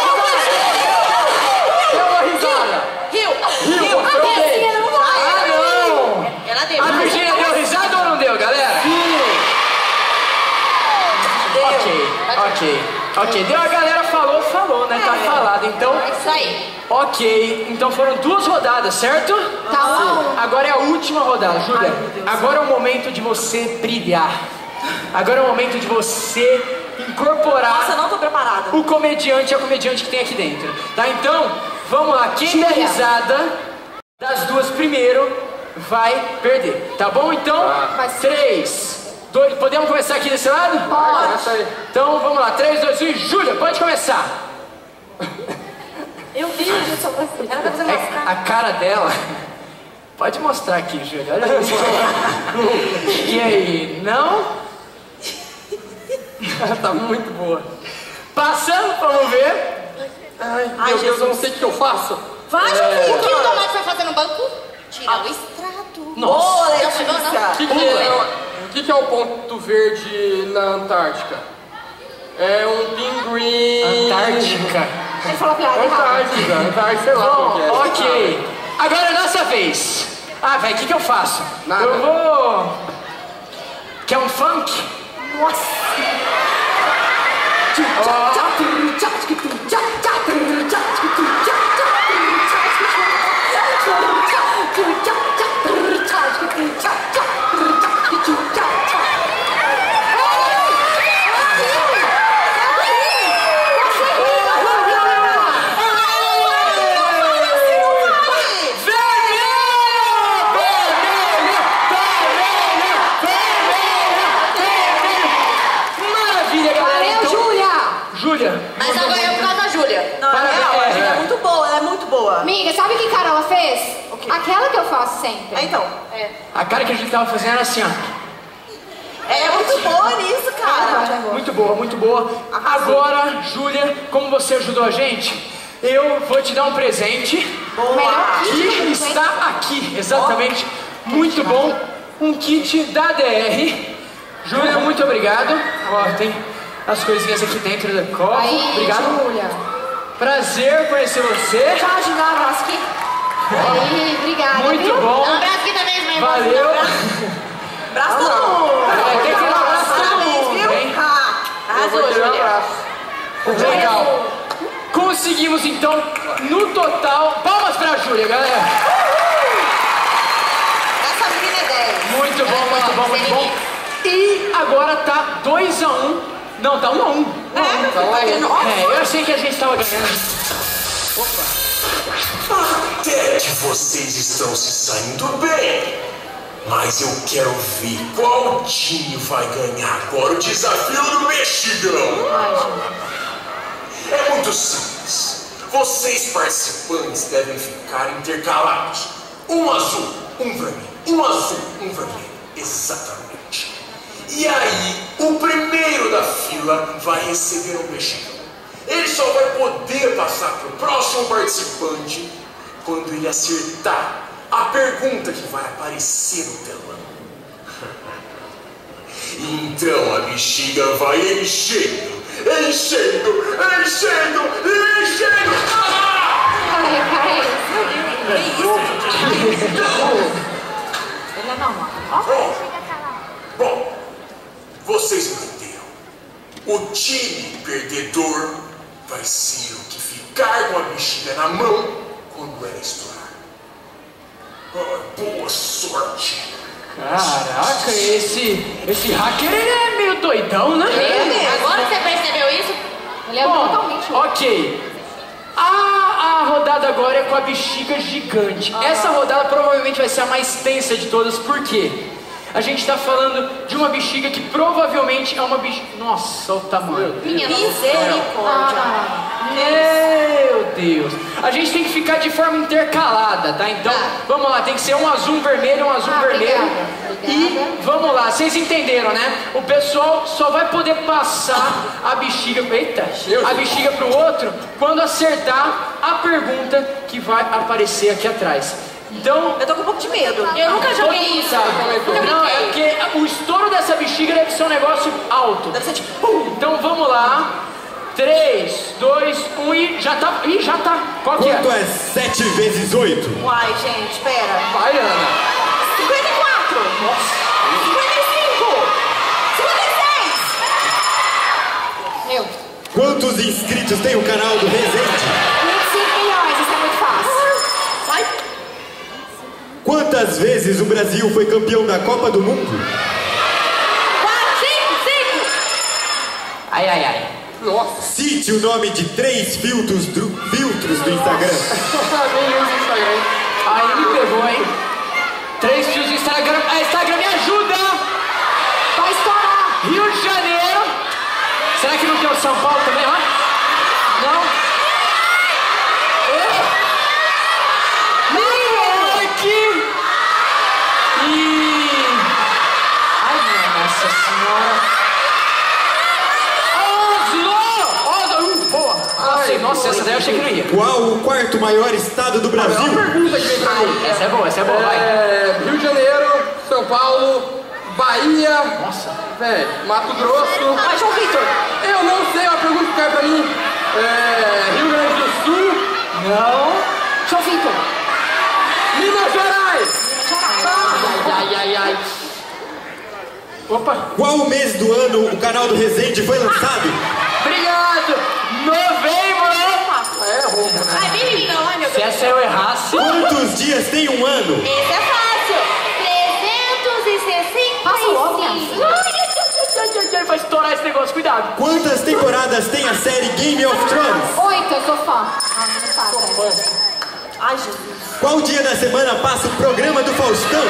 [SPEAKER 7] Dá uma risada.
[SPEAKER 6] Riu. Ela deu.
[SPEAKER 3] A Virgínia deu risada ou não deu, galera?
[SPEAKER 7] Sim.
[SPEAKER 3] Ok. Deu, a galera falou, né? Tá falado. Então,
[SPEAKER 6] É isso aí.
[SPEAKER 3] ok. Então foram 2 rodadas, certo?
[SPEAKER 2] Tá.
[SPEAKER 3] Agora é a última rodada, Júlia. Agora é o momento de você brilhar. Agora é o momento de você incorporar
[SPEAKER 6] Nossa, eu não tô preparada.
[SPEAKER 3] o comediante e a comediante que tem aqui dentro. Tá? Então, vamos lá. Quem der risada das duas primeiro vai perder. Tá bom? Então, 3, 2... Podemos começar aqui desse lado?
[SPEAKER 7] Começa aí.
[SPEAKER 3] Então, vamos lá. 3, 2, 1. Júlia, pode começar.
[SPEAKER 6] Eu vi. Ela tá fazendo
[SPEAKER 3] A cara dela... Pode mostrar aqui, Júlia. Olha isso. E aí? Não?
[SPEAKER 7] Tá muito boa.
[SPEAKER 3] Passando, vamos ver.
[SPEAKER 7] Ai, meu Deus, eu não sei o que eu faço.
[SPEAKER 6] Vai, Julinho.
[SPEAKER 8] O que o tomate vai fazer no banco? Tirar o extrato.
[SPEAKER 6] Boa,
[SPEAKER 8] Já chegou, não?
[SPEAKER 7] O que é o ponto verde na Antártica? É um pinguim.
[SPEAKER 3] Antártica.
[SPEAKER 2] Ele falou a piada errada.
[SPEAKER 7] Antártica, sei lá qual que é.
[SPEAKER 3] Ok. Agora é nossa vez. Ah, velho, o que eu faço?
[SPEAKER 7] Nada.
[SPEAKER 3] Eu vou... Quer um funk?
[SPEAKER 8] Mas agora é por causa da Júlia.
[SPEAKER 6] Não, é real, a Júlia é muito boa, ela é muito boa.
[SPEAKER 2] Amiga, sabe que cara ela fez? Aquela que eu faço sempre.
[SPEAKER 6] É, então.
[SPEAKER 3] A cara que a gente tava fazendo era assim, ó.
[SPEAKER 6] É muito boa nisso, cara.
[SPEAKER 3] Muito boa, muito boa. Agora, Júlia, como você ajudou a gente, eu vou te dar um presente.
[SPEAKER 6] Boa.
[SPEAKER 3] Que está aqui, exatamente. Muito bom. Um kit da DR. Júlia, muito obrigado. Ó, tem as coisinhas aqui dentro do copo.
[SPEAKER 2] Aí,
[SPEAKER 3] Obrigado.
[SPEAKER 2] Júlia.
[SPEAKER 3] Prazer conhecer você.
[SPEAKER 2] Tchau, Júlia, um abraço aqui. Aí, obrigada.
[SPEAKER 3] Muito
[SPEAKER 2] viu?
[SPEAKER 3] bom.
[SPEAKER 8] Dá um abraço aqui também, meu irmão.
[SPEAKER 3] Valeu.
[SPEAKER 6] Abraço todo mundo.
[SPEAKER 3] Vai ter que dar um abraço todo
[SPEAKER 6] Parabéns,
[SPEAKER 3] mundo,
[SPEAKER 6] viu?
[SPEAKER 3] hein?
[SPEAKER 6] Arrasou, Júlia.
[SPEAKER 3] Legal. Conseguimos então, no total. Palmas pra Júlia, galera.
[SPEAKER 6] Essa menina é 10.
[SPEAKER 3] Muito bom, muito bom, muito bom. E agora tá 2-1. Não, tá 1-1.
[SPEAKER 6] Tá querendo...
[SPEAKER 3] Eu achei que a gente tava ganhando.
[SPEAKER 4] Até que vocês estão se saindo bem. Mas eu quero ver qual time vai ganhar agora o desafio do mexigão. É muito simples. Vocês participantes devem ficar intercalados. Um azul, um vermelho. Um azul, um vermelho. Exatamente. E aí, o primeiro da fila vai receber um mexigão. Ele só vai poder passar para o próximo participante quando ele acertar a pergunta que vai aparecer no telão. Então a bexiga vai enchendo, enchendo, enchendo e enchendo.
[SPEAKER 2] Peraí.
[SPEAKER 4] Ele é normal. Bom, vocês entenderam. O time perdedor vai ser o que ficar com a bexiga na mão quando ela estourar. Boa sorte.
[SPEAKER 3] Caraca, esse hacker ele é meio doidão, né?
[SPEAKER 8] Agora você percebeu isso?
[SPEAKER 2] Ele é totalmente louco.
[SPEAKER 3] Ok. A rodada agora é com a bexiga gigante. Essa rodada provavelmente vai ser a mais tensa de todas, por quê? A gente tá falando de uma bexiga que provavelmente é uma bexiga... Nossa, olha o tamanho.
[SPEAKER 8] Minha misericórdia.
[SPEAKER 3] Meu Deus. A gente tem que ficar de forma intercalada, tá? Então, vamos lá, tem que ser um azul, um vermelho, um azul, vermelho.
[SPEAKER 2] Obrigada.
[SPEAKER 3] E vamos lá, vocês entenderam, né? O pessoal só vai poder passar a bexiga... Eita! A bexiga pro outro quando acertar a pergunta que vai aparecer aqui atrás. Então...
[SPEAKER 6] Eu tô com um pouco de medo.
[SPEAKER 8] Eu nunca joguei isso.
[SPEAKER 3] Não, é porque o estouro dessa bexiga deve ser um negócio alto.
[SPEAKER 6] Deve ser tipo...
[SPEAKER 3] Então vamos lá. 3, 2, 1 e já tá. Ih, já tá. Qual que é?
[SPEAKER 9] Quanto é 7 vezes 8?
[SPEAKER 6] Uai, gente, pera.
[SPEAKER 3] Vai, Ana.
[SPEAKER 6] 54.
[SPEAKER 3] Nossa.
[SPEAKER 6] 55. 56.
[SPEAKER 2] Meu.
[SPEAKER 9] Quantos inscritos tem o canal do Resende?
[SPEAKER 2] 25 milhões, isso é muito fácil.
[SPEAKER 6] Vai.
[SPEAKER 9] Quantas vezes o Brasil foi campeão da Copa do Mundo?
[SPEAKER 6] 5.
[SPEAKER 3] Ai.
[SPEAKER 7] Nossa.
[SPEAKER 9] Cite o nome de 3 filtros do Instagram.
[SPEAKER 7] Nem uso Instagram.
[SPEAKER 3] Aí me pegou, hein? 3 fios do Instagram. A Instagram me ajuda!
[SPEAKER 2] Vai estourar.
[SPEAKER 3] Rio de Janeiro. Será que não tem o São Paulo também, ó? Não? New York! E... Ai, minha Nossa Senhora! Boa! Nossa, essa daí eu achei que não ia.
[SPEAKER 9] Qual o quarto maior estado do
[SPEAKER 7] É uma
[SPEAKER 9] Brasil?
[SPEAKER 7] pergunta que vem pra mim.
[SPEAKER 3] Essa é boa, vai.
[SPEAKER 7] Rio de Janeiro, São Paulo, Bahia.
[SPEAKER 3] Nossa.
[SPEAKER 7] Velho, Mato Grosso.
[SPEAKER 6] Vai, João Vitor.
[SPEAKER 7] Eu não sei, é uma pergunta que cai pra mim. Rio Grande do Sul.
[SPEAKER 3] Não.
[SPEAKER 2] João Vitor.
[SPEAKER 7] Minas Gerais.
[SPEAKER 3] Ai. Opa.
[SPEAKER 9] Qual mês do ano o canal do Resende foi lançado?
[SPEAKER 3] Obrigado. Novembro.
[SPEAKER 7] Roubo, né?
[SPEAKER 8] Ai, bem lindo, ai meu
[SPEAKER 3] Se
[SPEAKER 8] Deus.
[SPEAKER 3] essa eu errasse...
[SPEAKER 9] Quantos dias tem um ano?
[SPEAKER 8] Esse é fácil. 365.
[SPEAKER 2] Passa logo,
[SPEAKER 3] Ai, vai estourar esse negócio, cuidado.
[SPEAKER 9] Quantas temporadas tem a série Game of Thrones?
[SPEAKER 2] 8, eu sou fã. Nossa, muito fácil.
[SPEAKER 6] Ai, Jesus.
[SPEAKER 9] Qual dia da semana passa o programa do Faustão?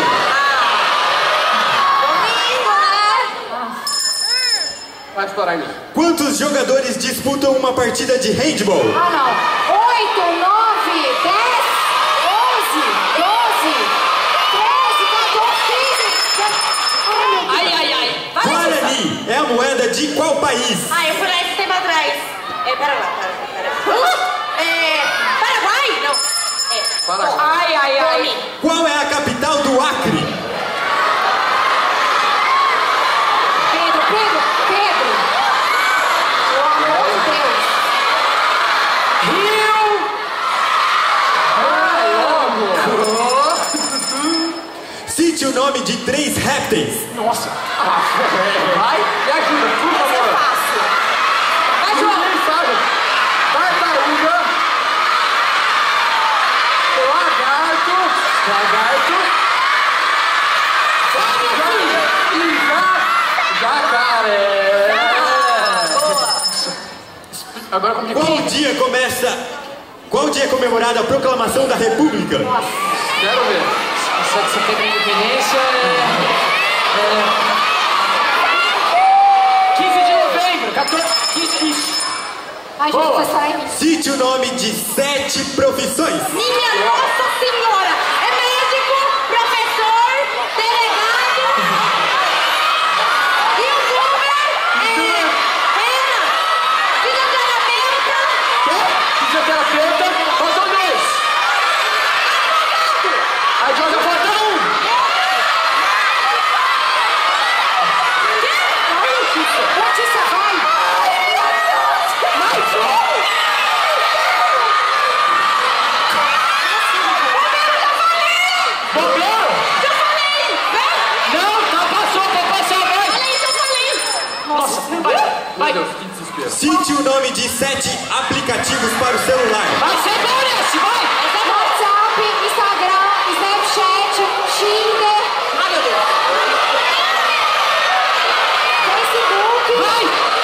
[SPEAKER 6] Domingo, né?
[SPEAKER 7] Vai estourar em mim.
[SPEAKER 9] Quantos jogadores disputam uma partida de handball?
[SPEAKER 2] Ah, não. 8, 9, 10, 11, 12, 13, 14, 15.
[SPEAKER 3] Ai.
[SPEAKER 9] Guarani é a moeda de qual país?
[SPEAKER 6] Eu fui lá esse tempo atrás. Pera lá. Paraguai? Não.
[SPEAKER 7] Paraguai.
[SPEAKER 3] Ai.
[SPEAKER 9] Qual é a capital do Acre?
[SPEAKER 2] Pedro. Pelo amor de Deus.
[SPEAKER 3] Rio.
[SPEAKER 9] Cite o nome de 3 répteis.
[SPEAKER 3] Nossa. Vai.
[SPEAKER 7] Me ajuda, por
[SPEAKER 6] Esse é
[SPEAKER 7] favor.
[SPEAKER 6] fácil. Vai, João.
[SPEAKER 7] Ninguém sabe. Tartaruga. Lagarto. Jacaré.
[SPEAKER 3] Agora complicou.
[SPEAKER 9] Qual dia é comemorada a proclamação da República?
[SPEAKER 7] Quero ver.
[SPEAKER 3] 7 de setembro de independência 15 de novembro, 14, 15, isso.
[SPEAKER 2] Ai, gente, vai estourar em mim.
[SPEAKER 9] Cite o nome de 7 profissões.
[SPEAKER 6] Minha Nossa Senhora! É médico, professor, delegado, youtuber,
[SPEAKER 3] Fisioterapeuta, faltam 2.
[SPEAKER 9] Cite o nome de 7 aplicativos para o celular.
[SPEAKER 5] Vai ser bom esse, vai!
[SPEAKER 2] WhatsApp, Instagram, Snapchat, Tinder.
[SPEAKER 6] Ai, meu Deus.
[SPEAKER 2] Facebook.
[SPEAKER 5] Vai!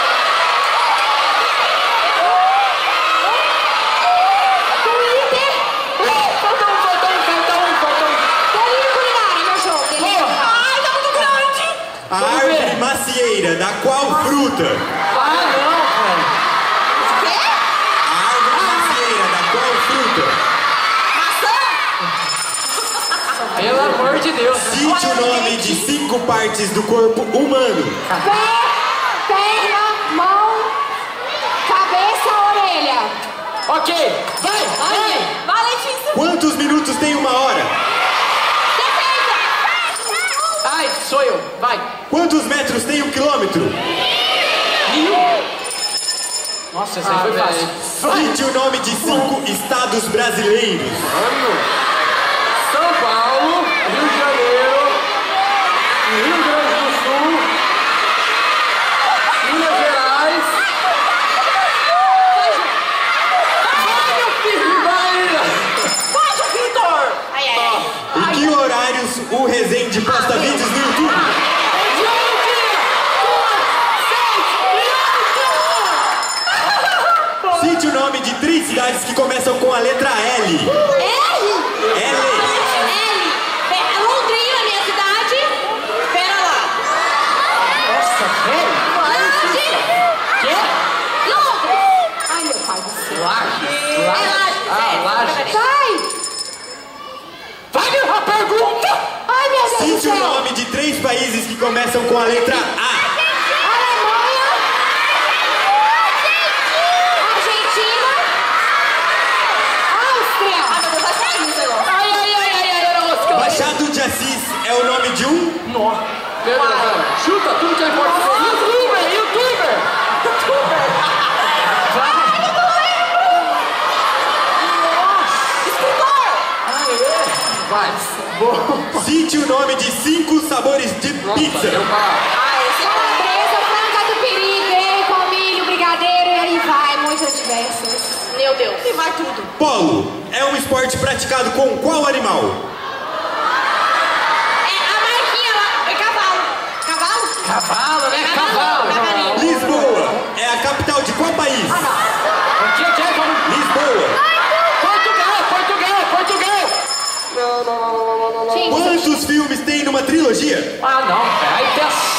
[SPEAKER 2] Twitter.
[SPEAKER 5] Falta um.
[SPEAKER 2] Delírio culinário, meu jogo. Delírio culinário.
[SPEAKER 6] Ai, tá muito grande.
[SPEAKER 9] A árvore macieira, da qual fruta?
[SPEAKER 5] Ah, não, velho.
[SPEAKER 6] Quê?
[SPEAKER 9] A árvore macieira, da qual fruta?
[SPEAKER 6] Maçã?
[SPEAKER 5] Pelo amor de Deus.
[SPEAKER 9] Cite o nome de 5 partes do corpo humano.
[SPEAKER 2] Pé, perna, mão, cabeça, orelha.
[SPEAKER 5] Ok, vai!
[SPEAKER 6] Vai, Letícia.
[SPEAKER 9] Quantos minutos tem uma hora?
[SPEAKER 5] Ai, sou eu, vai!
[SPEAKER 9] Quantos metros tem 1 quilômetro?
[SPEAKER 5] 1000! Nossa, essa aí foi fácil.
[SPEAKER 9] Cite o nome de 5 estados brasileiros.
[SPEAKER 7] São Paulo, Rio de Janeiro, Rio Grande do Sul, Minas Gerais. Vai, meu filho, vai!
[SPEAKER 6] Vai, Vitor. Ai, ai, ai.
[SPEAKER 9] Em que horários o Resende posta vídeos no YouTube? Cite o nome de 3 cidades que começam com a letra L.
[SPEAKER 8] L?
[SPEAKER 9] L.
[SPEAKER 8] Londrina, minha cidade. Pera lá.
[SPEAKER 5] Nossa, velho! Quê?
[SPEAKER 8] Londres.
[SPEAKER 2] Ai, meu pai do céu.
[SPEAKER 5] Laje. Laje.
[SPEAKER 2] Sai!
[SPEAKER 5] Vai, a pergunta!
[SPEAKER 2] Ai, meu Deus do
[SPEAKER 9] Cite o
[SPEAKER 2] céu.
[SPEAKER 9] nome de 3 países que começam com a letra A.
[SPEAKER 2] Alemanha. Argentina. Áustria.
[SPEAKER 6] Ai, meu Deus, vai sair esse negócio.
[SPEAKER 5] Ai, era mosca!
[SPEAKER 9] Machado de Assis é o nome de um?
[SPEAKER 5] Nossa!
[SPEAKER 7] Chuta tudo que é forte.
[SPEAKER 5] YouTuber!
[SPEAKER 6] Escritor.
[SPEAKER 5] Vai!
[SPEAKER 9] Cite o nome de 5 sabores de pizza.
[SPEAKER 6] Ah, esse é
[SPEAKER 2] Calabresa, franca do peri, bacon, milho, brigadeiro e aí vai, muitas diversas.
[SPEAKER 8] Meu Deus.
[SPEAKER 6] e vai tudo.
[SPEAKER 9] Polo é um esporte praticado com qual animal?
[SPEAKER 8] É a marquinha lá. É cavalo. Cavalo?
[SPEAKER 5] Cavalo, né? Cavalo!
[SPEAKER 8] Cavalinho.
[SPEAKER 9] Lisboa é a capital de qual país?
[SPEAKER 5] O que é? Como?
[SPEAKER 9] Lisboa.
[SPEAKER 5] Portugal!
[SPEAKER 2] Gente,
[SPEAKER 9] Quantos filmes tem numa trilogia?
[SPEAKER 5] Ah, não, velho. Aí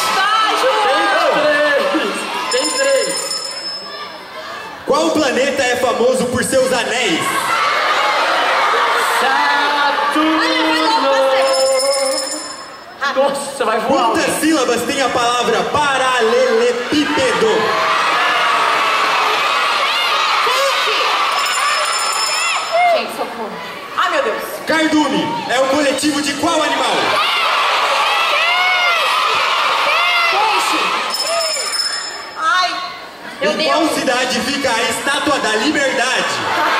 [SPEAKER 5] tem 3.
[SPEAKER 9] Qual planeta é famoso por seus anéis?
[SPEAKER 5] Saturno! Nossa, vai voar.
[SPEAKER 9] Quantas sílabas tem a palavra paralelepípedo?
[SPEAKER 2] gente, socorro.
[SPEAKER 6] Ai, meu Deus.
[SPEAKER 9] Cardume é o coletivo de qual animal?
[SPEAKER 2] Peixe.
[SPEAKER 6] Ai, meu
[SPEAKER 9] Em
[SPEAKER 6] Deus.
[SPEAKER 9] qual cidade fica a Estátua da Liberdade?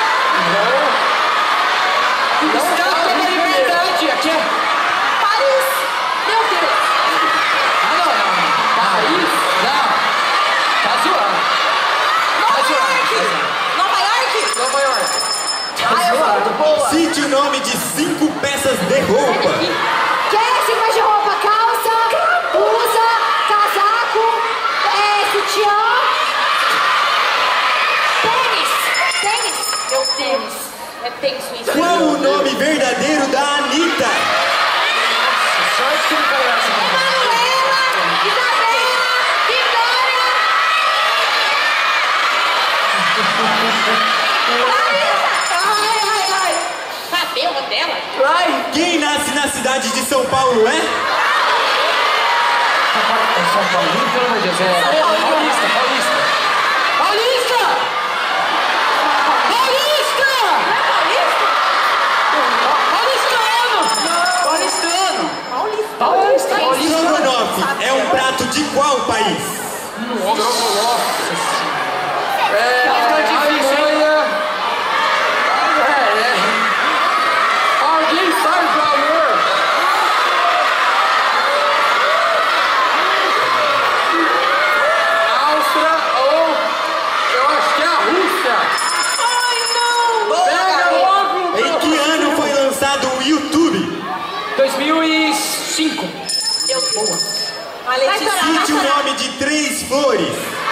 [SPEAKER 5] Estátua da Liberdade. Aqui é...
[SPEAKER 6] Paris. Meu Deus.
[SPEAKER 5] Ah, não. Paris? Não. Tá zoando.
[SPEAKER 6] Nova York.
[SPEAKER 5] Nova York.
[SPEAKER 6] Ai, eu sou muito boa.
[SPEAKER 9] Cite o nome de 5 peças de roupa.
[SPEAKER 2] Jéssica de roupa, calça, blusa, casaco, sutiã. Tênis.
[SPEAKER 8] Meu Deus. É tenso isso.
[SPEAKER 9] Qual o nome verdadeiro da Anitta?
[SPEAKER 5] Sorte que não caiu essa.
[SPEAKER 2] Manuela, Isabela, Vitória.
[SPEAKER 8] Cadê uma dela?
[SPEAKER 9] Quem nasce na cidade de São Paulo é?
[SPEAKER 5] É São Paulinho, pelo amor de Deus. Paulista! Paulistano!
[SPEAKER 9] Estrogonofe é um prato de qual país?
[SPEAKER 5] Fica difícil, hein?
[SPEAKER 7] Alguém sabe, por favor? Áustria ou
[SPEAKER 9] Cite o nome de 3 flores.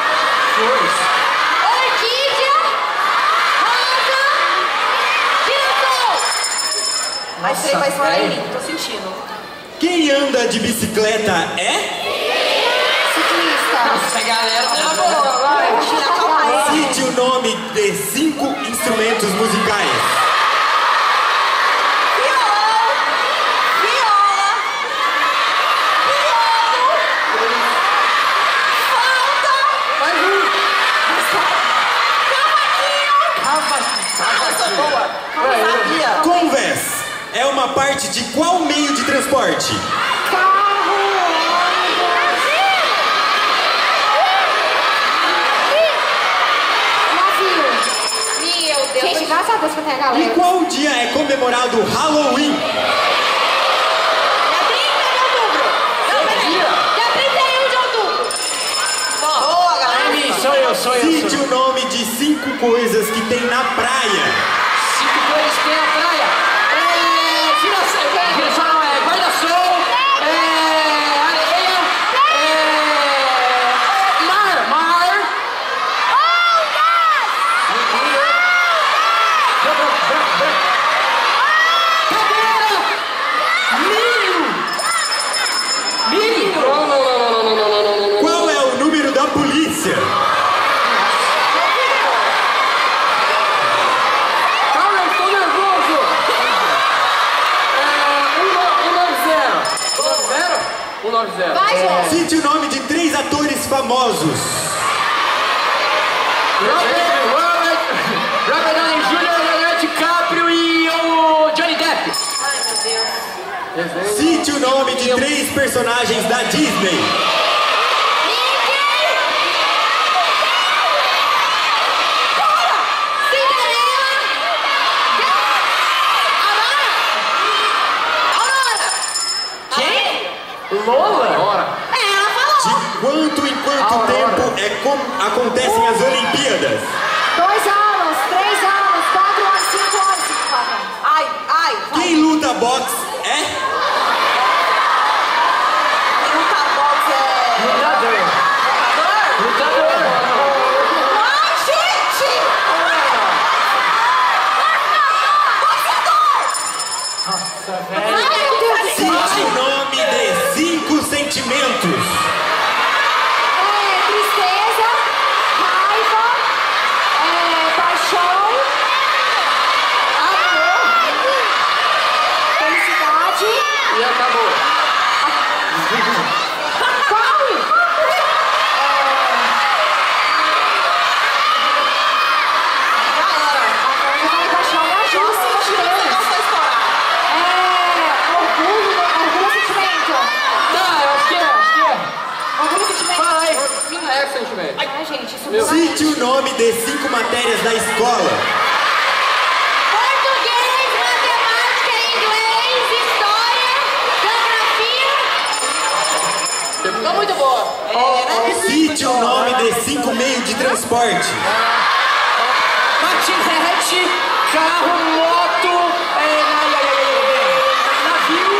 [SPEAKER 1] Orquídea, rosa, girassol.
[SPEAKER 6] Mas você vai falar em mim, tô sentindo.
[SPEAKER 9] Quem anda de bicicleta é?
[SPEAKER 2] Ciclista.
[SPEAKER 3] Nossa, galera,
[SPEAKER 6] Tá boa, vai. Calma aí.
[SPEAKER 9] Cite o nome de 5 instrumentos musicais.
[SPEAKER 6] Violão, viola, piano, flauta,
[SPEAKER 7] Mais um.
[SPEAKER 6] cavaquinho. Essa boa. Sabia.
[SPEAKER 9] Convés é uma parte de qual meio de transporte?
[SPEAKER 2] Carro, navio.
[SPEAKER 8] Meu Deus.
[SPEAKER 2] Gente, graças a Deus que tem a
[SPEAKER 9] Em
[SPEAKER 2] galera.
[SPEAKER 9] qual dia é comemorado o Halloween?
[SPEAKER 8] Dia 30 de outubro. Não, peraí. Dia 31 de outubro.
[SPEAKER 6] Boa, galera.
[SPEAKER 3] Amy, sou eu.
[SPEAKER 9] Cite o nome de 5 coisas que tem na praia.
[SPEAKER 3] 5 coisas que tem na praia. Girassol não é, guarda-sol, areia, mar. Cadeira, milho.
[SPEAKER 7] Não.
[SPEAKER 9] Qual é o número da polícia?
[SPEAKER 7] Calma, eu estou nervoso. 190.
[SPEAKER 8] Vai, João.
[SPEAKER 9] Cite o nome de 3 atores famosos.
[SPEAKER 3] Robert Downey Jr., Leonardo DiCaprio e o Johnny Depp.
[SPEAKER 8] Ai, meu Deus.
[SPEAKER 9] Cite o nome de 3 personagens da Disney.
[SPEAKER 3] Lola?
[SPEAKER 9] De quanto em quanto tempo acontecem as Olimpíadas?
[SPEAKER 2] 2 anos, 3 anos, 4 anos, 5 anos. 5 anos.
[SPEAKER 6] Ai, vai.
[SPEAKER 9] Quem luta boxe é?
[SPEAKER 6] Luta boxe é...
[SPEAKER 3] Lutador.
[SPEAKER 6] Ai, gente!
[SPEAKER 3] Nossa, velho.
[SPEAKER 2] Ai, meu Deus do céu.
[SPEAKER 9] Cite o nome de 5 sentimentos.
[SPEAKER 2] Tristeza, raiva, paixão, amor, felicidade.
[SPEAKER 7] E acabou.
[SPEAKER 2] Qual? Ai, paixão, me ajuda,
[SPEAKER 6] Nossa,
[SPEAKER 2] meu
[SPEAKER 6] mentira, esse
[SPEAKER 2] Deus.
[SPEAKER 6] negócio vai estourar.
[SPEAKER 2] Orgulho, sentimento.
[SPEAKER 3] Tá, eu acho que é.
[SPEAKER 2] Orgulho, sentimento.
[SPEAKER 3] Fala aí.
[SPEAKER 7] É sentimento.
[SPEAKER 2] Ai, gente, isso não
[SPEAKER 9] Cite o nome de 5 matérias da escola.
[SPEAKER 8] Português, matemática, inglês, história, geografia.
[SPEAKER 6] Ficou muito boa.
[SPEAKER 9] Cite o nome de 5 meios de transporte.
[SPEAKER 3] Patinete, carro, moto, navio,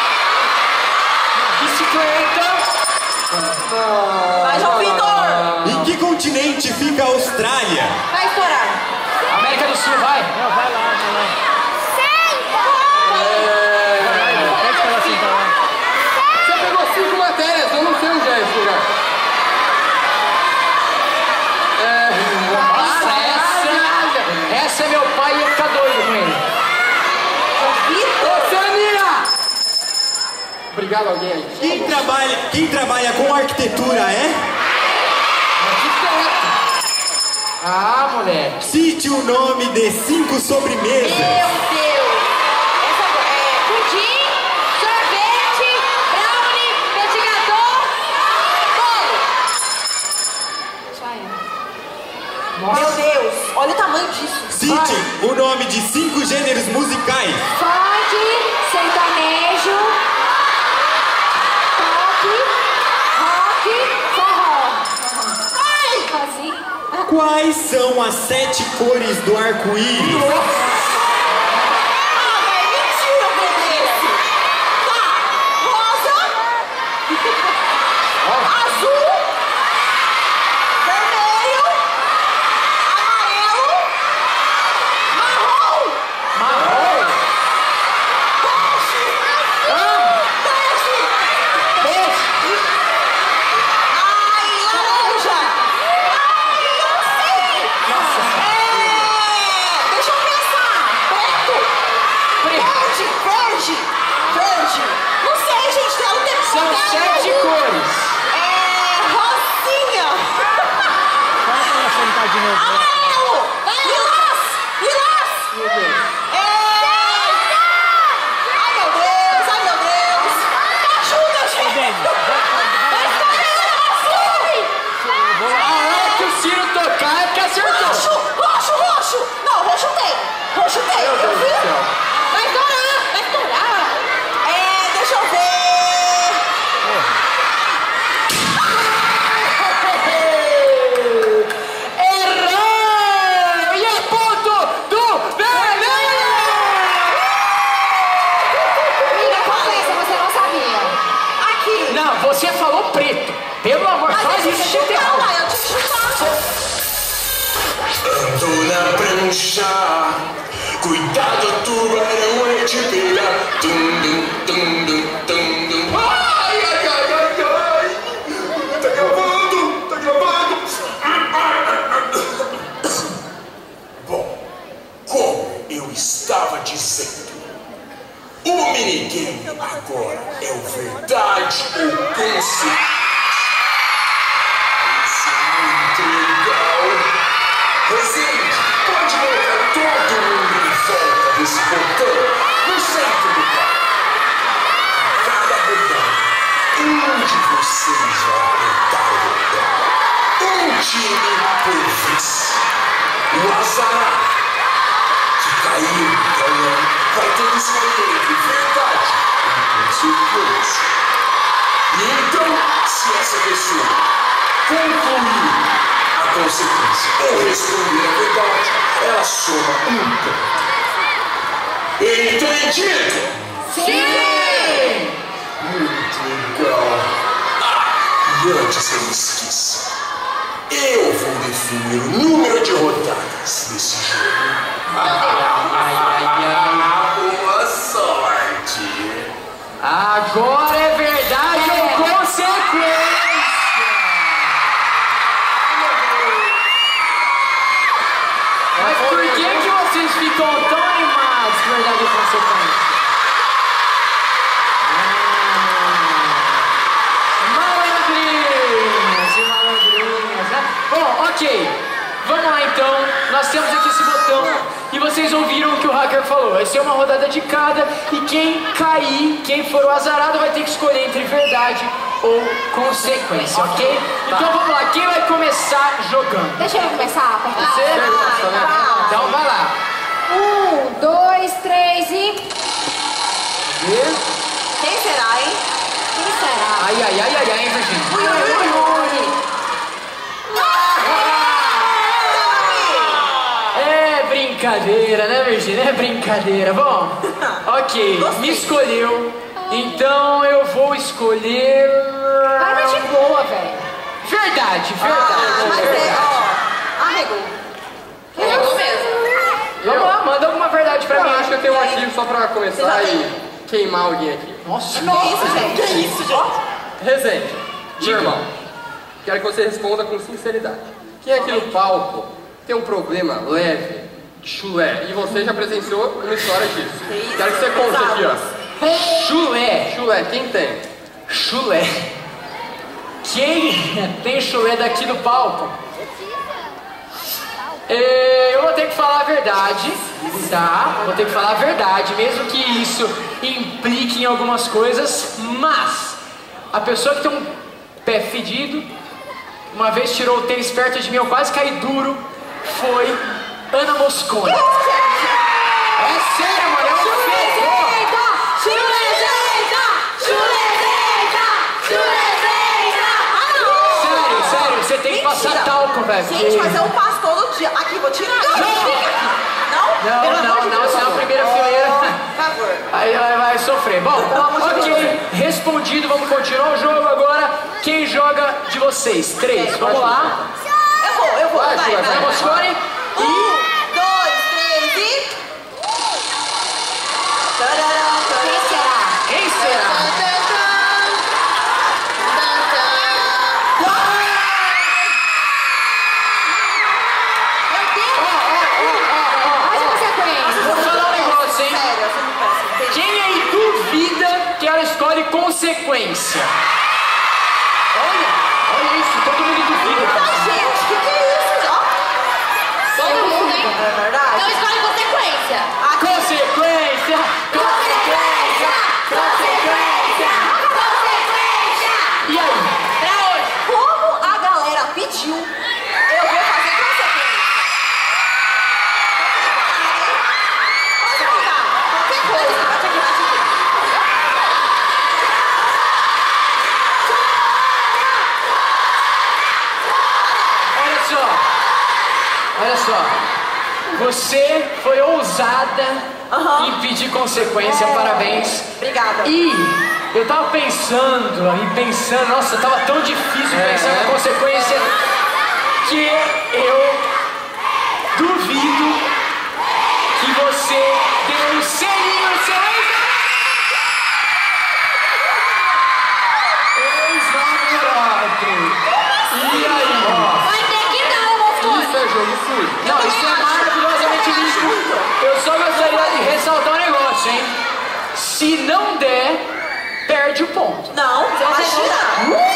[SPEAKER 3] bicicleta.
[SPEAKER 6] Vai, João Vitor.
[SPEAKER 9] Em que continente fica a Austrália?
[SPEAKER 6] Vai estourar.
[SPEAKER 3] América do Sul, vai.
[SPEAKER 7] Você pegou 5 matérias, eu não sei onde é esse lugar.
[SPEAKER 3] Nossa, essa é meu pai ia ficar doido com ele.
[SPEAKER 7] Oceania! Obrigado, alguém aí.
[SPEAKER 9] Quem trabalha com arquitetura é?
[SPEAKER 3] Ah, moleque.
[SPEAKER 9] Cite o nome de 5 sobremesas.
[SPEAKER 8] Meu Deus. Essa é pudim, sorvete, brownie, ventilador, bolo.
[SPEAKER 6] Meu Deus, olha o tamanho disso.
[SPEAKER 9] Cite o nome de 5 gêneros musicais.
[SPEAKER 2] Funk, sertanejo, pop, rock, forró. Ai! Assim.
[SPEAKER 9] Quais são as 7 cores do arco-íris?
[SPEAKER 6] Ah, velho, mentira, meu Deus. Tá, rosa,
[SPEAKER 3] de novo.
[SPEAKER 6] Amarelo! Lilás! Lilás!
[SPEAKER 3] Meu Deus.
[SPEAKER 6] Ai, meu Deus! Ai, meu Deus! Me ajuda, gente! Vai escolher
[SPEAKER 3] A hora que o sino tocar é que acertou.
[SPEAKER 6] roxo! Roxo! Roxo! Não, roxo tem! Roxo tem!
[SPEAKER 3] Meu Deus do céu.
[SPEAKER 6] Vai estourar! Vai estourar! Deixa eu ver!
[SPEAKER 3] Errou! E é ponto do vermelho!
[SPEAKER 2] Amiga, confessa, você não sabia.
[SPEAKER 6] Aqui!
[SPEAKER 3] Não, você falou preto. Pelo amor, só
[SPEAKER 6] Mas
[SPEAKER 3] isso tinha que ter
[SPEAKER 6] calma,
[SPEAKER 3] errado.
[SPEAKER 6] eu tinha que chutar!
[SPEAKER 4] Ando na prancha, cuidado, tubarão é te pegar. Tum, dum, dum, dum, dum. Ai, ai, ai, ai, ai. Tá gravando, tá gravando. Bom, como eu estava dizendo, o minigame agora é o verdade ou consequência. Isso é muito legal. Resende, pode colocar todo mundo em volta desse botão no centro do carro. Cada botão, um de vocês vai apertar o botão. Um time por vez. O azarado que caiu ganhando vai ter que escolher entre verdade e consequência. E então, se essa pessoa concluir a consequência ou responder a verdade, ela soma um ponto. Entendido?
[SPEAKER 3] Sim!
[SPEAKER 4] Muito legal. E antes eu me esqueça, eu vou definir o número de rodadas desse jogo. Boa sorte.
[SPEAKER 3] Agora é verdade ou consequência? Mas por que vocês ficam tão animados com verdade ou consequência? Malandrinhas e malandrinhas, né? Bom, ok. Vamos lá então. Nós temos aqui esse botão e vocês ouviram o que o hacker falou. Vai ser uma rodada de cada e quem cair, quem for o azarado, vai ter que escolher entre verdade ou consequência, ok? Então vamos lá. Quem vai começar jogando?
[SPEAKER 2] Deixa eu começar a apertar.
[SPEAKER 3] Você? Então vai lá.
[SPEAKER 2] 1, 2, 3 e...
[SPEAKER 6] Quem será, hein?
[SPEAKER 2] Quem será?
[SPEAKER 3] Ai, ai, ai, ai, ai, hein, Virgínia?
[SPEAKER 2] Ui, ui, ui, ui.
[SPEAKER 3] É brincadeira, né, Virgínia? É brincadeira. Bom, ok, me escolheu. Então eu vou escolher...
[SPEAKER 2] Vai dar de boa, velho.
[SPEAKER 3] Verdade,
[SPEAKER 6] Mas
[SPEAKER 3] verdade.
[SPEAKER 6] arregou.
[SPEAKER 8] Pegou mesmo.
[SPEAKER 3] Vamos lá, manda alguma verdade pra
[SPEAKER 7] Eu
[SPEAKER 3] mim.
[SPEAKER 7] acho que eu tenho um aqui só pra começar e queimar alguém aqui.
[SPEAKER 3] Nossa,
[SPEAKER 6] Que isso, gente? Que isso, gente?
[SPEAKER 7] Resende, meu irmão, quero que você responda com sinceridade. Quem aqui no palco tem um problema leve de chulé e você já presenciou uma história disso? Quero que você conte aqui, ó.
[SPEAKER 3] chulé.
[SPEAKER 7] Chulé, quem tem?
[SPEAKER 3] Chulé. Quem tem chulé daqui do palco? Eu vou ter que falar a verdade, tá? Vou ter que falar a verdade, mesmo que isso implique em algumas coisas, mas a pessoa que tem um pé fedido, uma vez tirou o tênis perto de mim, eu quase caí duro, foi Ana Mosconi. É sério, mano, é um fedor. Sério, você tem que passar talco, velho.
[SPEAKER 6] Gente, mas eu passo todo dia. Aqui, vou tirar. Não?
[SPEAKER 3] Não, senão a primeira fileira.
[SPEAKER 6] Por favor.
[SPEAKER 3] Aí vai sofrer. Bom, ok, respondido, vamos continuar o jogo agora. Quem joga de vocês? 3, vamos lá.
[SPEAKER 6] Eu vou. Vai.
[SPEAKER 3] Ana Mosconi e...
[SPEAKER 6] 1, 2, 3 e...
[SPEAKER 2] Quem será?
[SPEAKER 3] Quem será?
[SPEAKER 2] Faz a consequência.
[SPEAKER 3] Vou falar um negócio, hein?
[SPEAKER 6] Sério, você não pensa.
[SPEAKER 3] Quem aí duvida que ela escolhe consequência? Olha isso, todo mundo duvida.
[SPEAKER 6] Gente, que é isso? Ó,
[SPEAKER 3] Olha só. Você foi ousada em pedir consequência, parabéns.
[SPEAKER 6] Obrigada.
[SPEAKER 3] E eu tava pensando, nossa, tava tão difícil pensar na consequência que eu duvido que você deu um selinho no seu ex-namorado. E aí?
[SPEAKER 1] Vai ter que dar, moço.
[SPEAKER 7] Isso é jogo sujo.
[SPEAKER 3] Não, isso é maravilhosamente limpo. Eu só gostaria de ressaltar um negócio, hein? Se não der, perde o ponto.
[SPEAKER 6] Não, você vai tirar.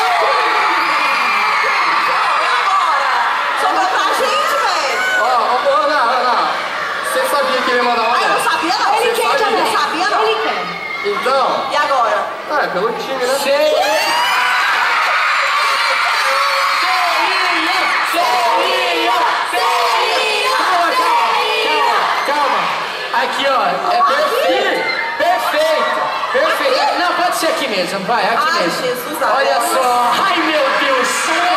[SPEAKER 6] Sobrou pra gente, velho.
[SPEAKER 7] Ana, você sabia que ele ia mandar uma
[SPEAKER 6] Eu não
[SPEAKER 7] dessa?
[SPEAKER 6] sabia, não.
[SPEAKER 2] Ele quer também.
[SPEAKER 6] Não sabia, não.
[SPEAKER 2] Ele quer.
[SPEAKER 7] Então,
[SPEAKER 6] E agora?
[SPEAKER 7] é pelo time, né?
[SPEAKER 3] Calma. Aqui, ó, é perfeito. Não, pode ser aqui mesmo, vai, aqui
[SPEAKER 6] Ai,
[SPEAKER 3] mesmo.
[SPEAKER 6] Jesus,
[SPEAKER 3] Olha
[SPEAKER 6] agora.
[SPEAKER 3] só, ai meu Deus.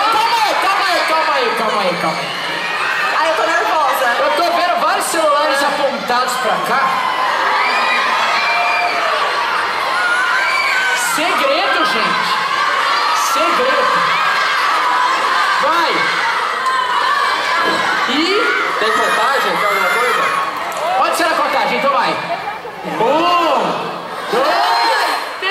[SPEAKER 3] Calma aí.
[SPEAKER 6] Ai, eu tô nervosa.
[SPEAKER 3] Eu tô vendo vários celulares apontados pra cá. Segredo, gente. Segredo. Vai. E...
[SPEAKER 7] Tem contagem? Tem alguma coisa?
[SPEAKER 3] Pode ser a contagem, então vai. 1, 2, 3.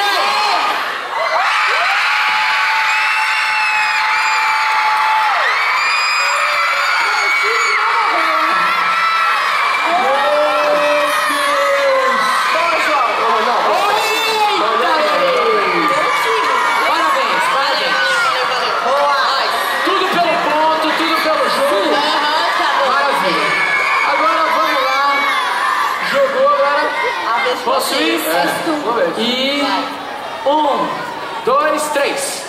[SPEAKER 3] Parabéns. Tudo pelo ponto, tudo pelo jogo. Maravilha. Agora vamos lá. Jogou agora. Posso ir?
[SPEAKER 7] Vamos ver.
[SPEAKER 3] E 1, 2, 3.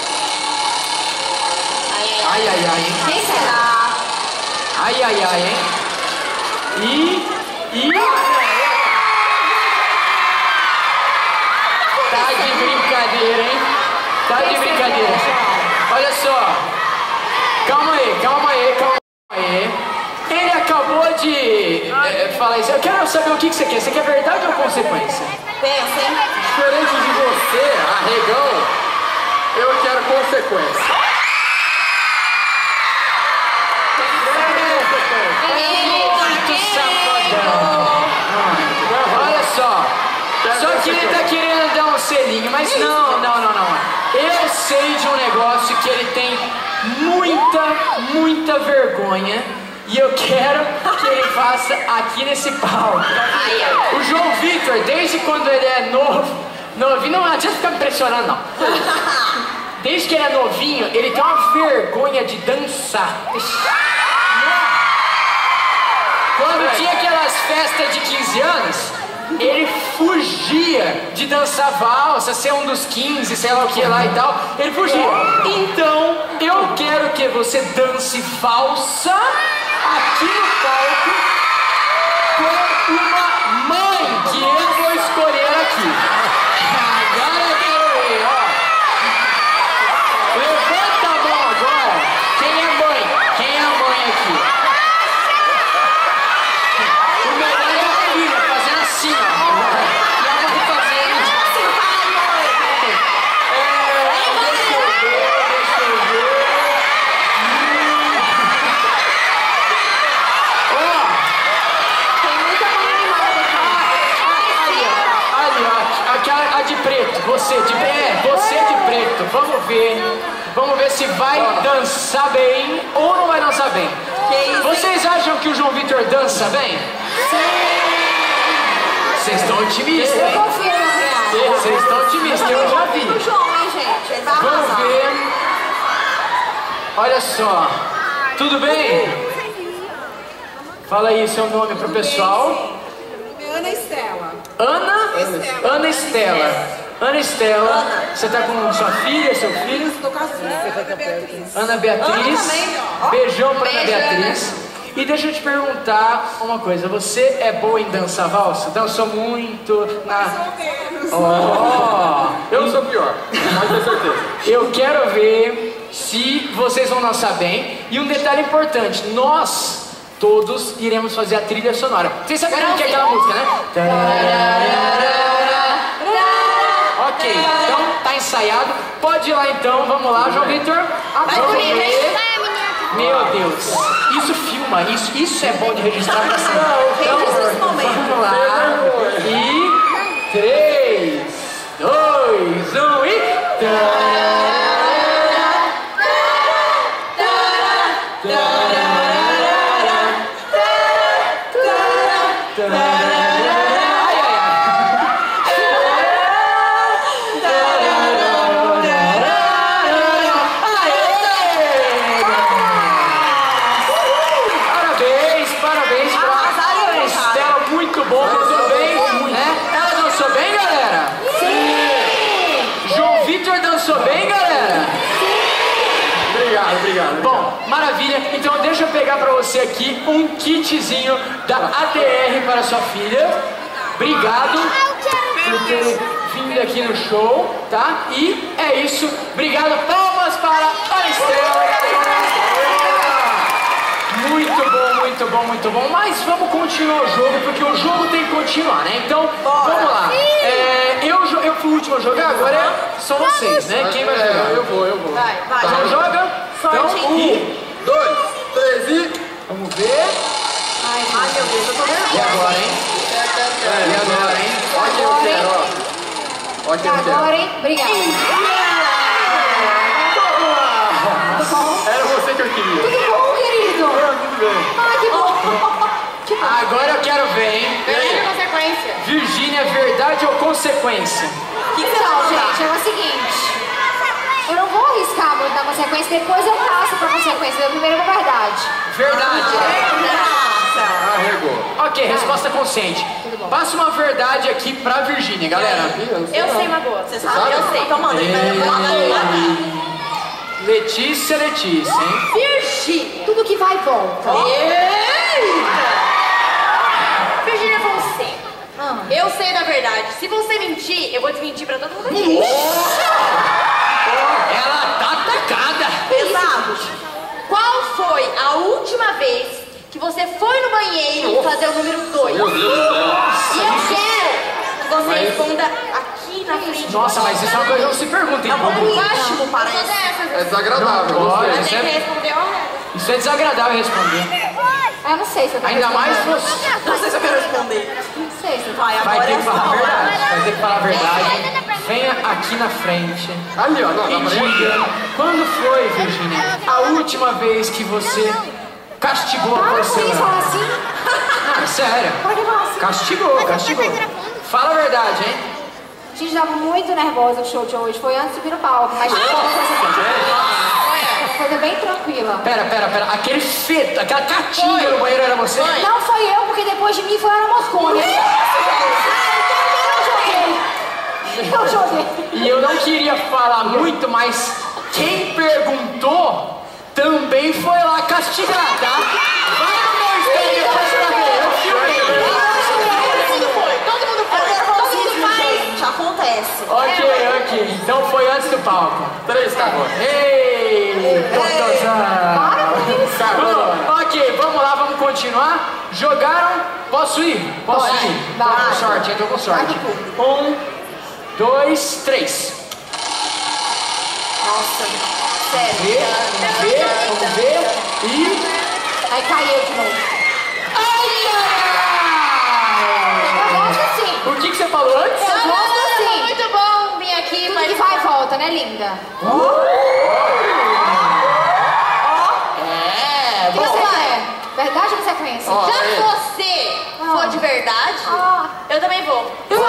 [SPEAKER 3] Ai, hein?
[SPEAKER 2] Quem será?
[SPEAKER 3] Ai, hein? E... Tá de brincadeira, hein? Tá de brincadeira. Olha só. Calma aí. Ele acabou de falar isso. Eu quero saber o que você quer. Você quer verdade ou consequência?
[SPEAKER 6] Pensa, hein?
[SPEAKER 7] Diferente de você, arregão, eu quero consequência.
[SPEAKER 3] Muito safadão. Olha só. Só que ele tá querendo dar um selinho, mas não. Eu sei de um negócio que ele tem muita vergonha e eu quero que ele faça aqui nesse palco. O João Vitor, desde quando ele é novinho, não adianta ficar me impressionando, não. Desde que ele é novinho, ele tem uma vergonha de dançar. Quando tinha aquelas festas de 15 anos, ele fugia de dançar valsa, ser um dos 15, sei lá o que lá e tal. Ele fugia. Então, eu quero que você dance valsa aqui no palco com uma mãe que eu vou escolher aqui. Agora eu quero ver, ó. Levanta a mão agora. Quem é a mãe aqui? O melhor é a filha fazendo assim, ó. E a mãe fazendo assim, vai, mãe. Deixa eu ver. Ó.
[SPEAKER 6] Tem muita mãe animada aqui.
[SPEAKER 3] Ali, ó. A de preto. Você de preto. Vamos ver se vai dançar bem ou não vai dançar bem. Vocês acham que o João Vitor dança bem? Vocês estão otimistas,
[SPEAKER 2] Eu
[SPEAKER 3] hein?
[SPEAKER 2] confio no Renato.
[SPEAKER 3] Vocês estão otimistas, eu já vi.
[SPEAKER 6] O João, hein, gente? Ele vai
[SPEAKER 3] Vamos
[SPEAKER 6] arrasar.
[SPEAKER 3] ver. Olha só. Tudo bem? Fala aí seu nome pro pessoal.
[SPEAKER 10] Ana Estela.
[SPEAKER 3] Ana Estela. Ana Estela, você tá com sua filha, seu filho?
[SPEAKER 10] Estou com a filha.
[SPEAKER 3] Ana Beatriz. Beijão pra Ana Beatriz. E deixa eu te perguntar uma coisa. Você é boa em dançar valsa? Dançou muito na...
[SPEAKER 7] Eu sou pior, pode ter certeza.
[SPEAKER 3] Eu quero ver se vocês vão dançar bem. E um detalhe importante, nós todos iremos fazer a trilha sonora. Vocês sabem o que é aquela música, né? Ok, então tá ensaiado. Pode ir lá então, vamos lá, João Vitor. Vamos ver. Meu Deus, isso filma, isso é bom de registrar pra sempre. Então, vamos lá. E 3, 2, 1 e...
[SPEAKER 9] Obrigado.
[SPEAKER 3] Bom, maravilha. Então deixa eu pegar pra você aqui um kitzinho da ADR para sua filha. Obrigado por ter vindo aqui no show, tá? E é isso. Obrigado. Palmas para a Estela. Muito bom, muito bom, muito bom. Mas vamos continuar o jogo, porque o jogo tem que continuar, né? Então, vamos lá. Eu fui o último a jogar, agora são vocês, né? Quem vai jogar?
[SPEAKER 7] Eu vou.
[SPEAKER 6] Vai.
[SPEAKER 3] Então joga. Então, 1, 2, 3 e... Vamos ver.
[SPEAKER 6] Ai, meu Deus, eu tô nervosa.
[SPEAKER 3] E agora, hein? E agora, hein?
[SPEAKER 7] Olha quem eu quero, ó. Olha quem eu quero.
[SPEAKER 2] Agora, hein? Obrigada. Tudo bom?
[SPEAKER 7] Era você que eu queria.
[SPEAKER 2] Tudo bom, querido?
[SPEAKER 7] Tudo bem.
[SPEAKER 2] Ai, que bom. Que bom.
[SPEAKER 3] Agora eu quero ver, hein?
[SPEAKER 8] Consequência.
[SPEAKER 3] Virgínia, verdade ou consequência?
[SPEAKER 2] Então, gente, é o seguinte. Eu não vou arriscar muito na consequência, depois eu passo pra consequência. Eu primeiro vou verdade.
[SPEAKER 3] Verdade.
[SPEAKER 7] Arregou.
[SPEAKER 3] Ok, resposta consciente. Passa uma verdade aqui pra Virgínia, galera.
[SPEAKER 8] Eu sei uma boa.
[SPEAKER 6] Você sabe? Eu sei. Então manda.
[SPEAKER 3] Letícia, hein?
[SPEAKER 8] Virgínia.
[SPEAKER 2] Tudo que vai e volta.
[SPEAKER 8] Virgínia Fonseca. Eu sei da verdade. Se você mentir, eu vou desmentir pra todo mundo aqui.
[SPEAKER 3] Ela tá atacada.
[SPEAKER 6] Pesado.
[SPEAKER 8] Qual foi a última vez que você foi no banheiro fazer o número 2?
[SPEAKER 7] Meu Deus do céu.
[SPEAKER 8] E eu quero que você responda aqui na frente.
[SPEAKER 3] Nossa, mas isso é uma coisa que não se pergunta, hein?
[SPEAKER 6] Máximo, parece.
[SPEAKER 7] É desagradável.
[SPEAKER 3] Não pode.
[SPEAKER 7] Gostei.
[SPEAKER 8] Mas tem que responder a regra.
[SPEAKER 3] Isso é desagradável responder.
[SPEAKER 2] Eu não sei se eu quero
[SPEAKER 3] Ainda mais
[SPEAKER 2] responder.
[SPEAKER 3] você.
[SPEAKER 6] Não sei se eu quero responder.
[SPEAKER 2] Não sei se eu
[SPEAKER 6] Vai,
[SPEAKER 3] Vai
[SPEAKER 6] agora
[SPEAKER 3] ter que falar a
[SPEAKER 6] é
[SPEAKER 3] verdade. Vai ter que falar a verdade. Venha aqui na frente.
[SPEAKER 7] Ali, ó. Não,
[SPEAKER 3] E
[SPEAKER 7] dá pra ir.
[SPEAKER 3] diga, quando foi, Virgínia, a última vez que você castigou a
[SPEAKER 2] Para com isso,
[SPEAKER 3] porcelana?
[SPEAKER 2] falar assim.
[SPEAKER 3] Não, é sério.
[SPEAKER 2] Para que falar assim.
[SPEAKER 3] Castigou. Fala a verdade, hein?
[SPEAKER 2] A gente tava muito nervosa no show de hoje. Foi antes de subir no palco, mas coisa bem tranquila.
[SPEAKER 3] Pera. Aquele feto, aquela catinga no banheiro era você?
[SPEAKER 2] Não foi eu, porque depois de mim foi a Ana Moscone. Eu joguei.
[SPEAKER 3] E eu não queria falar muito, mas quem perguntou também foi lá castigar, tá? Vai no meu espelho depois pra ver. Eu filmei.
[SPEAKER 6] Todo mundo faz. Gente, acontece.
[SPEAKER 3] Ok. Então foi antes do palco.
[SPEAKER 7] 3, acabou.
[SPEAKER 3] Ei, Totozão.
[SPEAKER 2] Para com isso.
[SPEAKER 3] Ok, vamos lá, vamos continuar. Jogaram? Posso ir? Posso ir? Tô com sorte, eu tô com sorte. 1, 2, 3.
[SPEAKER 6] Nossa, sério.
[SPEAKER 3] Vamos ver. E...
[SPEAKER 2] Aí caiu de novo. Eu gosto assim.
[SPEAKER 3] O que você falou antes?
[SPEAKER 2] Eu gosto assim.
[SPEAKER 8] Muito bom vir aqui,
[SPEAKER 2] Tudo
[SPEAKER 8] mas
[SPEAKER 2] que vai e volta, né, linda?
[SPEAKER 3] É,
[SPEAKER 2] O que você quer? Verdade ou consequência?
[SPEAKER 7] Ó,
[SPEAKER 8] já
[SPEAKER 7] aí.
[SPEAKER 8] que você for de verdade, eu também vou.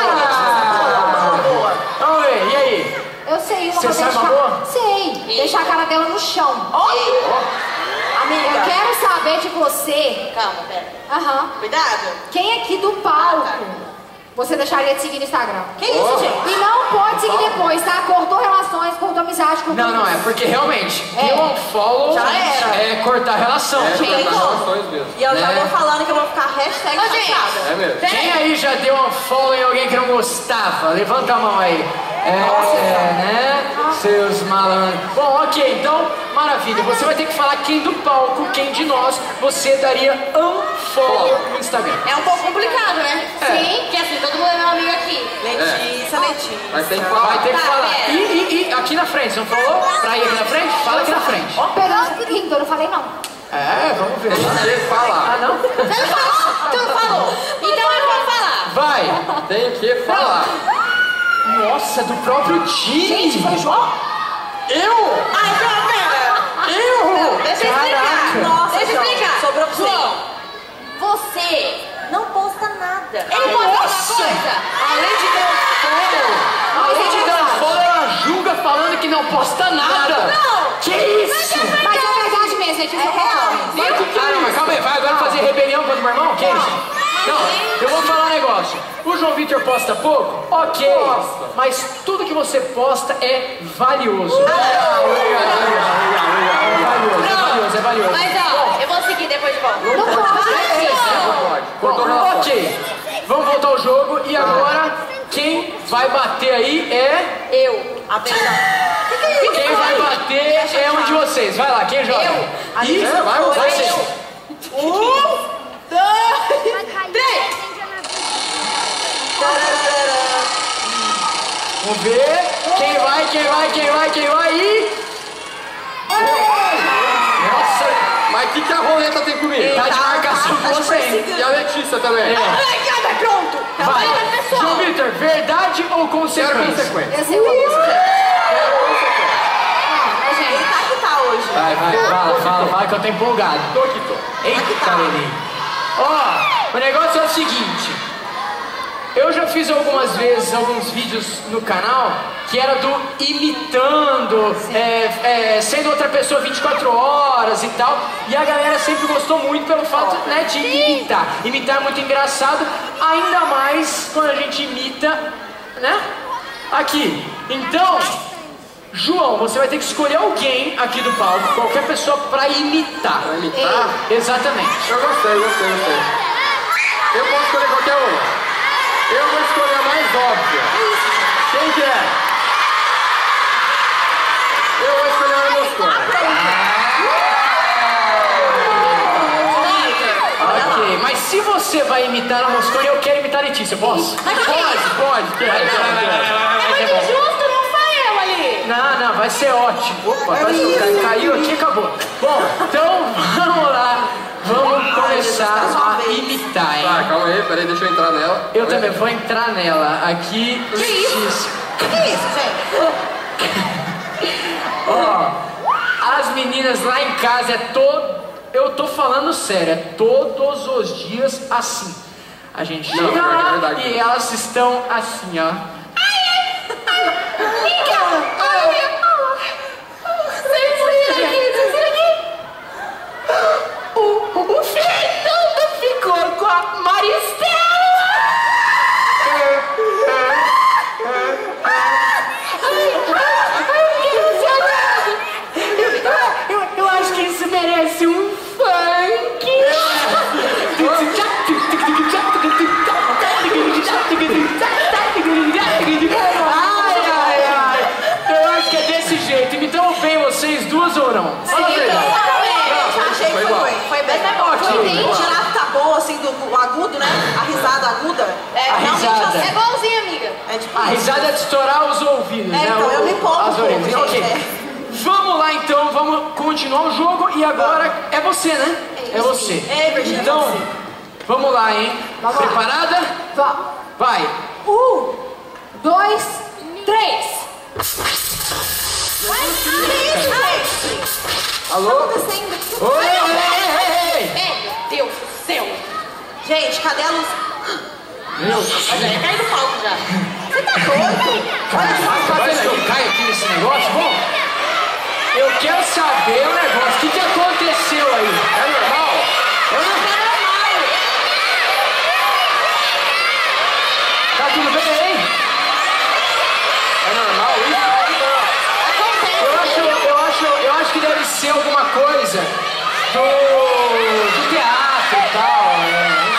[SPEAKER 6] Boa.
[SPEAKER 3] Oi, e aí?
[SPEAKER 2] Eu sei uma
[SPEAKER 3] Você
[SPEAKER 2] pra
[SPEAKER 3] sabe
[SPEAKER 2] deixar.
[SPEAKER 3] uma boa?
[SPEAKER 2] Sei. Deixar a cara dela no chão.
[SPEAKER 6] Amiga.
[SPEAKER 2] Eu quero saber de você.
[SPEAKER 8] Calma, pera.
[SPEAKER 2] Aham.
[SPEAKER 6] Cuidado.
[SPEAKER 2] Quem aqui do palco você deixaria de seguir no Instagram?
[SPEAKER 6] Que isso, gente?
[SPEAKER 2] E não pode seguir depois, tá? Cortou relações, cortou amizade, cortou.
[SPEAKER 3] Não, é porque realmente,
[SPEAKER 2] É.
[SPEAKER 3] deu um follow
[SPEAKER 6] Já era.
[SPEAKER 3] é cortar a relação.
[SPEAKER 7] É,
[SPEAKER 6] Tem
[SPEAKER 7] tá
[SPEAKER 6] como.
[SPEAKER 7] relações mesmo.
[SPEAKER 6] E eu já
[SPEAKER 3] Né?
[SPEAKER 6] vou falando que eu vou ficar hashtag chateada.
[SPEAKER 7] É mesmo.
[SPEAKER 3] Quem aí já deu um follow em alguém que não gostava? Levanta a mão aí. Né? Seus malandros. Bom, ok, então, maravilha. Você vai ter que falar quem do palco, quem de nós, você daria unfollow no Instagram.
[SPEAKER 8] É um pouco complicado, né?
[SPEAKER 3] É.
[SPEAKER 8] Sim. Porque assim, todo mundo é meu amigo aqui.
[SPEAKER 6] Letícia.
[SPEAKER 7] Mas tem que falar.
[SPEAKER 3] Vai ter que
[SPEAKER 8] Tá,
[SPEAKER 3] falar.
[SPEAKER 8] é.
[SPEAKER 3] E aqui na frente, você não falou? Pra ir aqui na frente? Fala aqui na frente.
[SPEAKER 2] Pegando rindo, eu não falei não.
[SPEAKER 3] Vamos ver.
[SPEAKER 7] Tem que falar.
[SPEAKER 3] Não?
[SPEAKER 8] Você não falou? Tu não falou. Então eu vou falar.
[SPEAKER 3] Vai.
[SPEAKER 7] Tem que falar.
[SPEAKER 3] Nossa, do próprio time.
[SPEAKER 2] Gente, foi o João?
[SPEAKER 3] Eu?
[SPEAKER 6] Ai,
[SPEAKER 3] Eu?
[SPEAKER 8] Deixa eu
[SPEAKER 3] Caraca.
[SPEAKER 8] explicar.
[SPEAKER 6] Nossa,
[SPEAKER 8] Deixa eu
[SPEAKER 6] João,
[SPEAKER 8] explicar.
[SPEAKER 6] sobrou pra você.
[SPEAKER 8] João, você não posta nada. Ele
[SPEAKER 3] Nossa.
[SPEAKER 8] posta uma coisa.
[SPEAKER 3] Além de dar um follow, além de dar um follow, ela julga falando que não posta nada.
[SPEAKER 8] Não.
[SPEAKER 3] Que isso?
[SPEAKER 2] Mas é verdade mesmo, gente. É real.
[SPEAKER 3] Caramba, calma aí, vai agora fazer rebelião contra o meu irmão? Que isso? Não, eu vou falar um negócio. O João Vitor posta pouco? Ok. Mas tudo que você posta é valioso. É valioso.
[SPEAKER 8] Mas ó, eu vou seguir depois de volta.
[SPEAKER 2] Não pode.
[SPEAKER 7] Cortou
[SPEAKER 3] Bom,
[SPEAKER 7] relação.
[SPEAKER 3] ok. Vamos voltar ao jogo e agora quem vai bater aí é...
[SPEAKER 8] Eu.
[SPEAKER 6] A verdade.
[SPEAKER 3] Quem vai bater é um de vocês. Vai lá, quem joga?
[SPEAKER 8] Eu.
[SPEAKER 3] E vai você.
[SPEAKER 1] Vai cair.
[SPEAKER 8] Três.
[SPEAKER 3] Vamos ver. Quem vai e... Nossa,
[SPEAKER 7] Mas o que a roleta tem comigo?
[SPEAKER 3] tá de marcação com você, hein?
[SPEAKER 7] E a Letícia também.
[SPEAKER 8] Pronto.
[SPEAKER 3] Vai. João Vitor, verdade ou
[SPEAKER 7] Quero
[SPEAKER 3] consequência?
[SPEAKER 7] consequência.
[SPEAKER 2] Eu sei como isso.
[SPEAKER 6] Ele tá que tá hoje.
[SPEAKER 3] Vai, fala que eu tô empolgado.
[SPEAKER 7] Tô aqui, tô.
[SPEAKER 3] Eita, Lili. Ó, o negócio é o seguinte. Eu já fiz algumas vezes alguns vídeos no canal que era do imitando, sendo outra pessoa 24 horas e tal. E a galera sempre gostou muito pelo fato, né, de imitar. Imitar é muito engraçado, ainda mais quando a gente imita, né, aqui. Então, João, você vai ter que escolher alguém aqui do palco, qualquer pessoa pra imitar.
[SPEAKER 7] Pra imitar?
[SPEAKER 3] Exatamente.
[SPEAKER 7] Eu gostei. Eu posso escolher qualquer uma. Eu vou escolher a mais óbvia. Quem que é? Eu vou escolher a Moscone.
[SPEAKER 3] Ok, mas se você vai imitar a Moscone, eu quero imitar a Letícia, posso?
[SPEAKER 8] Mas que
[SPEAKER 7] Pode. Quero.
[SPEAKER 8] É muito injusto, não foi eu ali.
[SPEAKER 3] Não, vai ser ótimo. Opa, caiu aqui e acabou. Bom, então vamos lá. Vamos começar a imitar,
[SPEAKER 7] Tá,
[SPEAKER 3] hein?
[SPEAKER 7] calma aí, peraí, deixa eu entrar nela.
[SPEAKER 3] Eu também vou entrar nela. Aqui, Letícia.
[SPEAKER 6] Que isso, gente?
[SPEAKER 3] Ó, as meninas lá em casa eu tô falando sério, é todos os dias assim. A gente
[SPEAKER 7] Não,
[SPEAKER 3] chega
[SPEAKER 7] é
[SPEAKER 3] lá
[SPEAKER 7] verdade.
[SPEAKER 3] e elas estão assim, ó. O Fernando ficou com a Maristela. Eu acho que isso merece um funk. Ai. Eu acho que é desse jeito. Imitam bem vocês duas ou não? Fala a verdade.
[SPEAKER 6] Achei que
[SPEAKER 7] Foi igual.
[SPEAKER 6] foi bem.
[SPEAKER 3] Ok.
[SPEAKER 6] Tirar tá boa, assim, do agudo, né? A risada aguda.
[SPEAKER 3] A risada.
[SPEAKER 8] É igualzinho, amiga.
[SPEAKER 6] É tipo
[SPEAKER 3] A risada é de estourar os ouvidos, né?
[SPEAKER 6] então, eu me empolgo
[SPEAKER 3] As
[SPEAKER 6] um pouco,
[SPEAKER 3] orelhas.
[SPEAKER 6] gente,
[SPEAKER 3] Ok. Vamos lá então, vamos continuar o jogo e agora é você, né? É você.
[SPEAKER 6] É, Virgínia,
[SPEAKER 3] então,
[SPEAKER 6] é você.
[SPEAKER 3] vamos lá, hein?
[SPEAKER 2] Vamos lá.
[SPEAKER 3] Preparada? Vai.
[SPEAKER 2] 1, 2, 3.
[SPEAKER 7] Alô?
[SPEAKER 6] acontecendo?
[SPEAKER 3] Ei!
[SPEAKER 8] Meu Deus do céu.
[SPEAKER 6] Gente, cadê a luz?
[SPEAKER 8] Já caiu do palco já.
[SPEAKER 6] Você tá doido? Olha só.
[SPEAKER 3] Parece que eu caio aqui nesse negócio. Bom, eu quero saber o negócio. O que aconteceu aí? É normal? Tá tudo bem aí? É normal isso? Eu acho que deve ser alguma coisa do teatro e tal.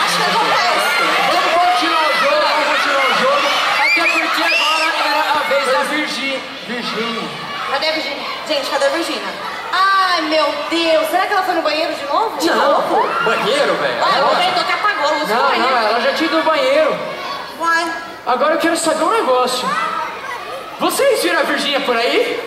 [SPEAKER 8] Cadê a Virgínia?
[SPEAKER 6] Gente, cadê a Virgínia?
[SPEAKER 8] Ai, meu Deus. Será que ela foi no banheiro de novo?
[SPEAKER 7] Não, banheiro, velho.
[SPEAKER 8] Ah, ela tentou que apagou a luz do
[SPEAKER 3] Não,
[SPEAKER 8] banheiro.
[SPEAKER 3] não, ela já tinha ido no banheiro.
[SPEAKER 6] Uai.
[SPEAKER 3] Agora eu quero saber um negócio. Vocês viram a Virgínia por aí?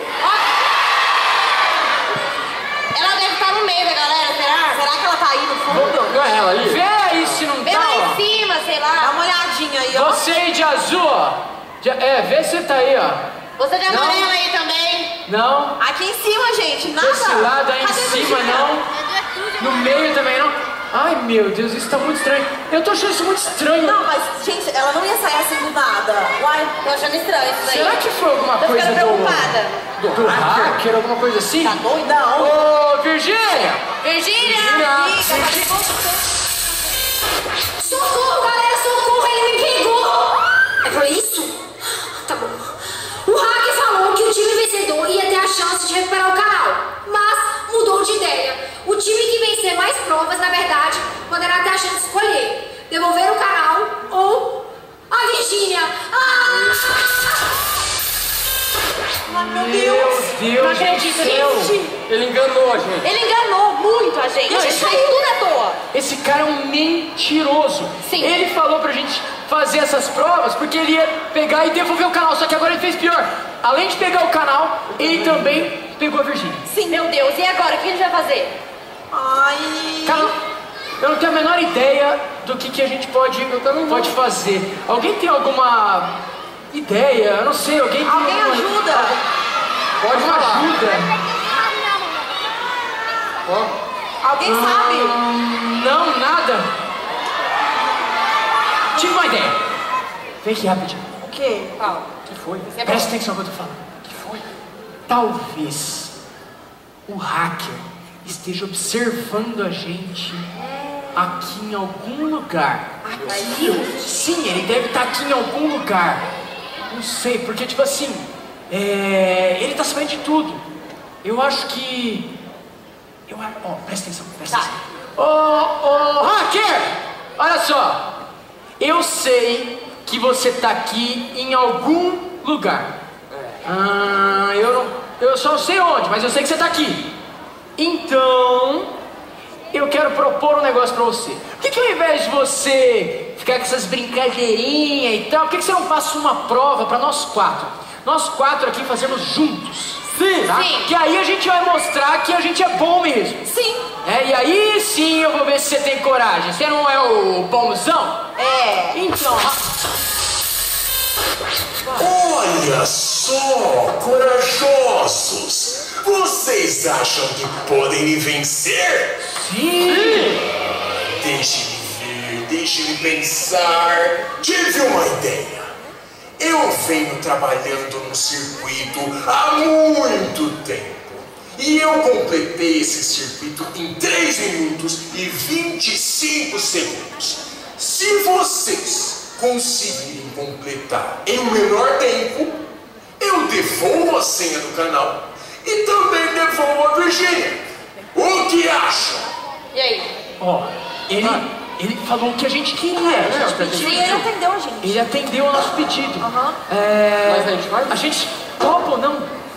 [SPEAKER 8] Ela deve estar no meio da galera, será?
[SPEAKER 6] Será que ela tá aí no fundo?
[SPEAKER 7] Não é ela ali?
[SPEAKER 3] Vê aí se não
[SPEAKER 8] Vê
[SPEAKER 3] tá,
[SPEAKER 8] lá
[SPEAKER 3] ó.
[SPEAKER 8] em cima, sei
[SPEAKER 6] Dá
[SPEAKER 8] lá.
[SPEAKER 6] uma olhadinha aí, ó.
[SPEAKER 3] Você aí de azul, ó. Vê se tá aí, ó.
[SPEAKER 8] Você de
[SPEAKER 3] Não.
[SPEAKER 8] amarelo aí também.
[SPEAKER 3] Não.
[SPEAKER 6] Aqui em cima, gente, nada.
[SPEAKER 3] Desse lado aí em
[SPEAKER 6] Cadê a
[SPEAKER 3] cima,
[SPEAKER 6] Virgínia?
[SPEAKER 3] não. No meio também, não. Ai, meu Deus, isso tá muito estranho. Eu tô achando isso muito estranho.
[SPEAKER 6] Não, mas, gente, ela não ia sair assim do nada. Uai.
[SPEAKER 8] Tô achando estranho isso daí.
[SPEAKER 3] Será que foi alguma
[SPEAKER 8] Tô
[SPEAKER 3] coisa
[SPEAKER 8] ficando preocupada.
[SPEAKER 3] do hacker, alguma coisa assim?
[SPEAKER 6] Tá doidão?
[SPEAKER 3] Ô, Virgínia!
[SPEAKER 8] Virgínia!
[SPEAKER 2] Socorro, galera, socorro, ele me pegou! É por isso? Tá bom. O hacker falou que o time vencedor ia ter a chance de recuperar o canal, mas mudou de ideia. O time que vencer mais provas, na verdade, poderá ter a chance de escolher devolver o canal ou a Virgínia.
[SPEAKER 6] Ai, meu Deus.
[SPEAKER 3] Deus
[SPEAKER 8] Não acredito
[SPEAKER 3] do céu.
[SPEAKER 8] nisso.
[SPEAKER 7] Ele enganou a gente.
[SPEAKER 8] Ele enganou muito a gente.
[SPEAKER 3] Não,
[SPEAKER 8] Isso
[SPEAKER 3] esse-
[SPEAKER 8] aí tudo à toa.
[SPEAKER 3] Esse cara é um mentiroso.
[SPEAKER 8] Sim.
[SPEAKER 3] Ele falou pra gente fazer essas provas porque ele ia pegar e devolver o canal. Só que agora ele fez pior. Além de pegar o canal, ele também pegou a Virgínia.
[SPEAKER 8] Sim. Meu Deus, e agora? O que a gente vai fazer?
[SPEAKER 6] Ai.
[SPEAKER 3] Cara, eu não tenho a menor ideia do que a gente pode fazer. Alguém tem alguma ideia? Eu não sei, alguém tem
[SPEAKER 6] Alguém
[SPEAKER 3] alguma-
[SPEAKER 6] ajuda.
[SPEAKER 7] Pode
[SPEAKER 3] Alguma
[SPEAKER 7] falar.
[SPEAKER 3] ajuda?
[SPEAKER 7] Ó,
[SPEAKER 6] Alguém sabe?
[SPEAKER 3] Não, nada. Tive uma ideia. Vem aqui rapidinho.
[SPEAKER 6] O quê?
[SPEAKER 3] O que foi? Presta atenção no que eu tô falando. O que foi? Talvez o hacker esteja observando a gente aqui em algum lugar. Aqui? Sim, ele deve estar aqui em algum lugar. Não sei, porque tipo assim, ele tá sabendo de tudo. Eu acho que... Ó, presta atenção, presta atenção. Ô, hacker! Olha só. Eu sei que você tá aqui em algum lugar. Eu só não sei onde, mas eu sei que você tá aqui. Então, eu quero propor um negócio pra você. Por que ao invés de você ficar com essas brincadeirinhas e tal, por que você não passa uma prova pra nós quatro? Nós quatro aqui fazemos juntos. Sim, tá?
[SPEAKER 8] Sim.
[SPEAKER 3] Que aí a gente vai mostrar que a gente é bom mesmo.
[SPEAKER 6] Sim.
[SPEAKER 3] E aí sim eu vou ver se você tem coragem. Você não é o bonzão?
[SPEAKER 6] É.
[SPEAKER 3] Então.
[SPEAKER 4] Olha só, corajosos! Vocês acham que podem me vencer?
[SPEAKER 3] Sim!
[SPEAKER 4] Deixe-me ver, deixe-me pensar. Tive uma ideia. Eu venho trabalhando no circuito há muito tempo. E eu completei esse circuito em 3 minutos e 25 segundos. Se vocês conseguirem completar em um menor tempo, eu devolvo a senha do canal e também devolvo a Virgínia. O que acham?
[SPEAKER 8] E aí?
[SPEAKER 3] Ó, ele falou o que a gente queria.
[SPEAKER 6] Sim, ele atendeu a gente.
[SPEAKER 3] Ele atendeu o nosso pedido.
[SPEAKER 7] Mas a gente vai?
[SPEAKER 3] A gente topa ou não?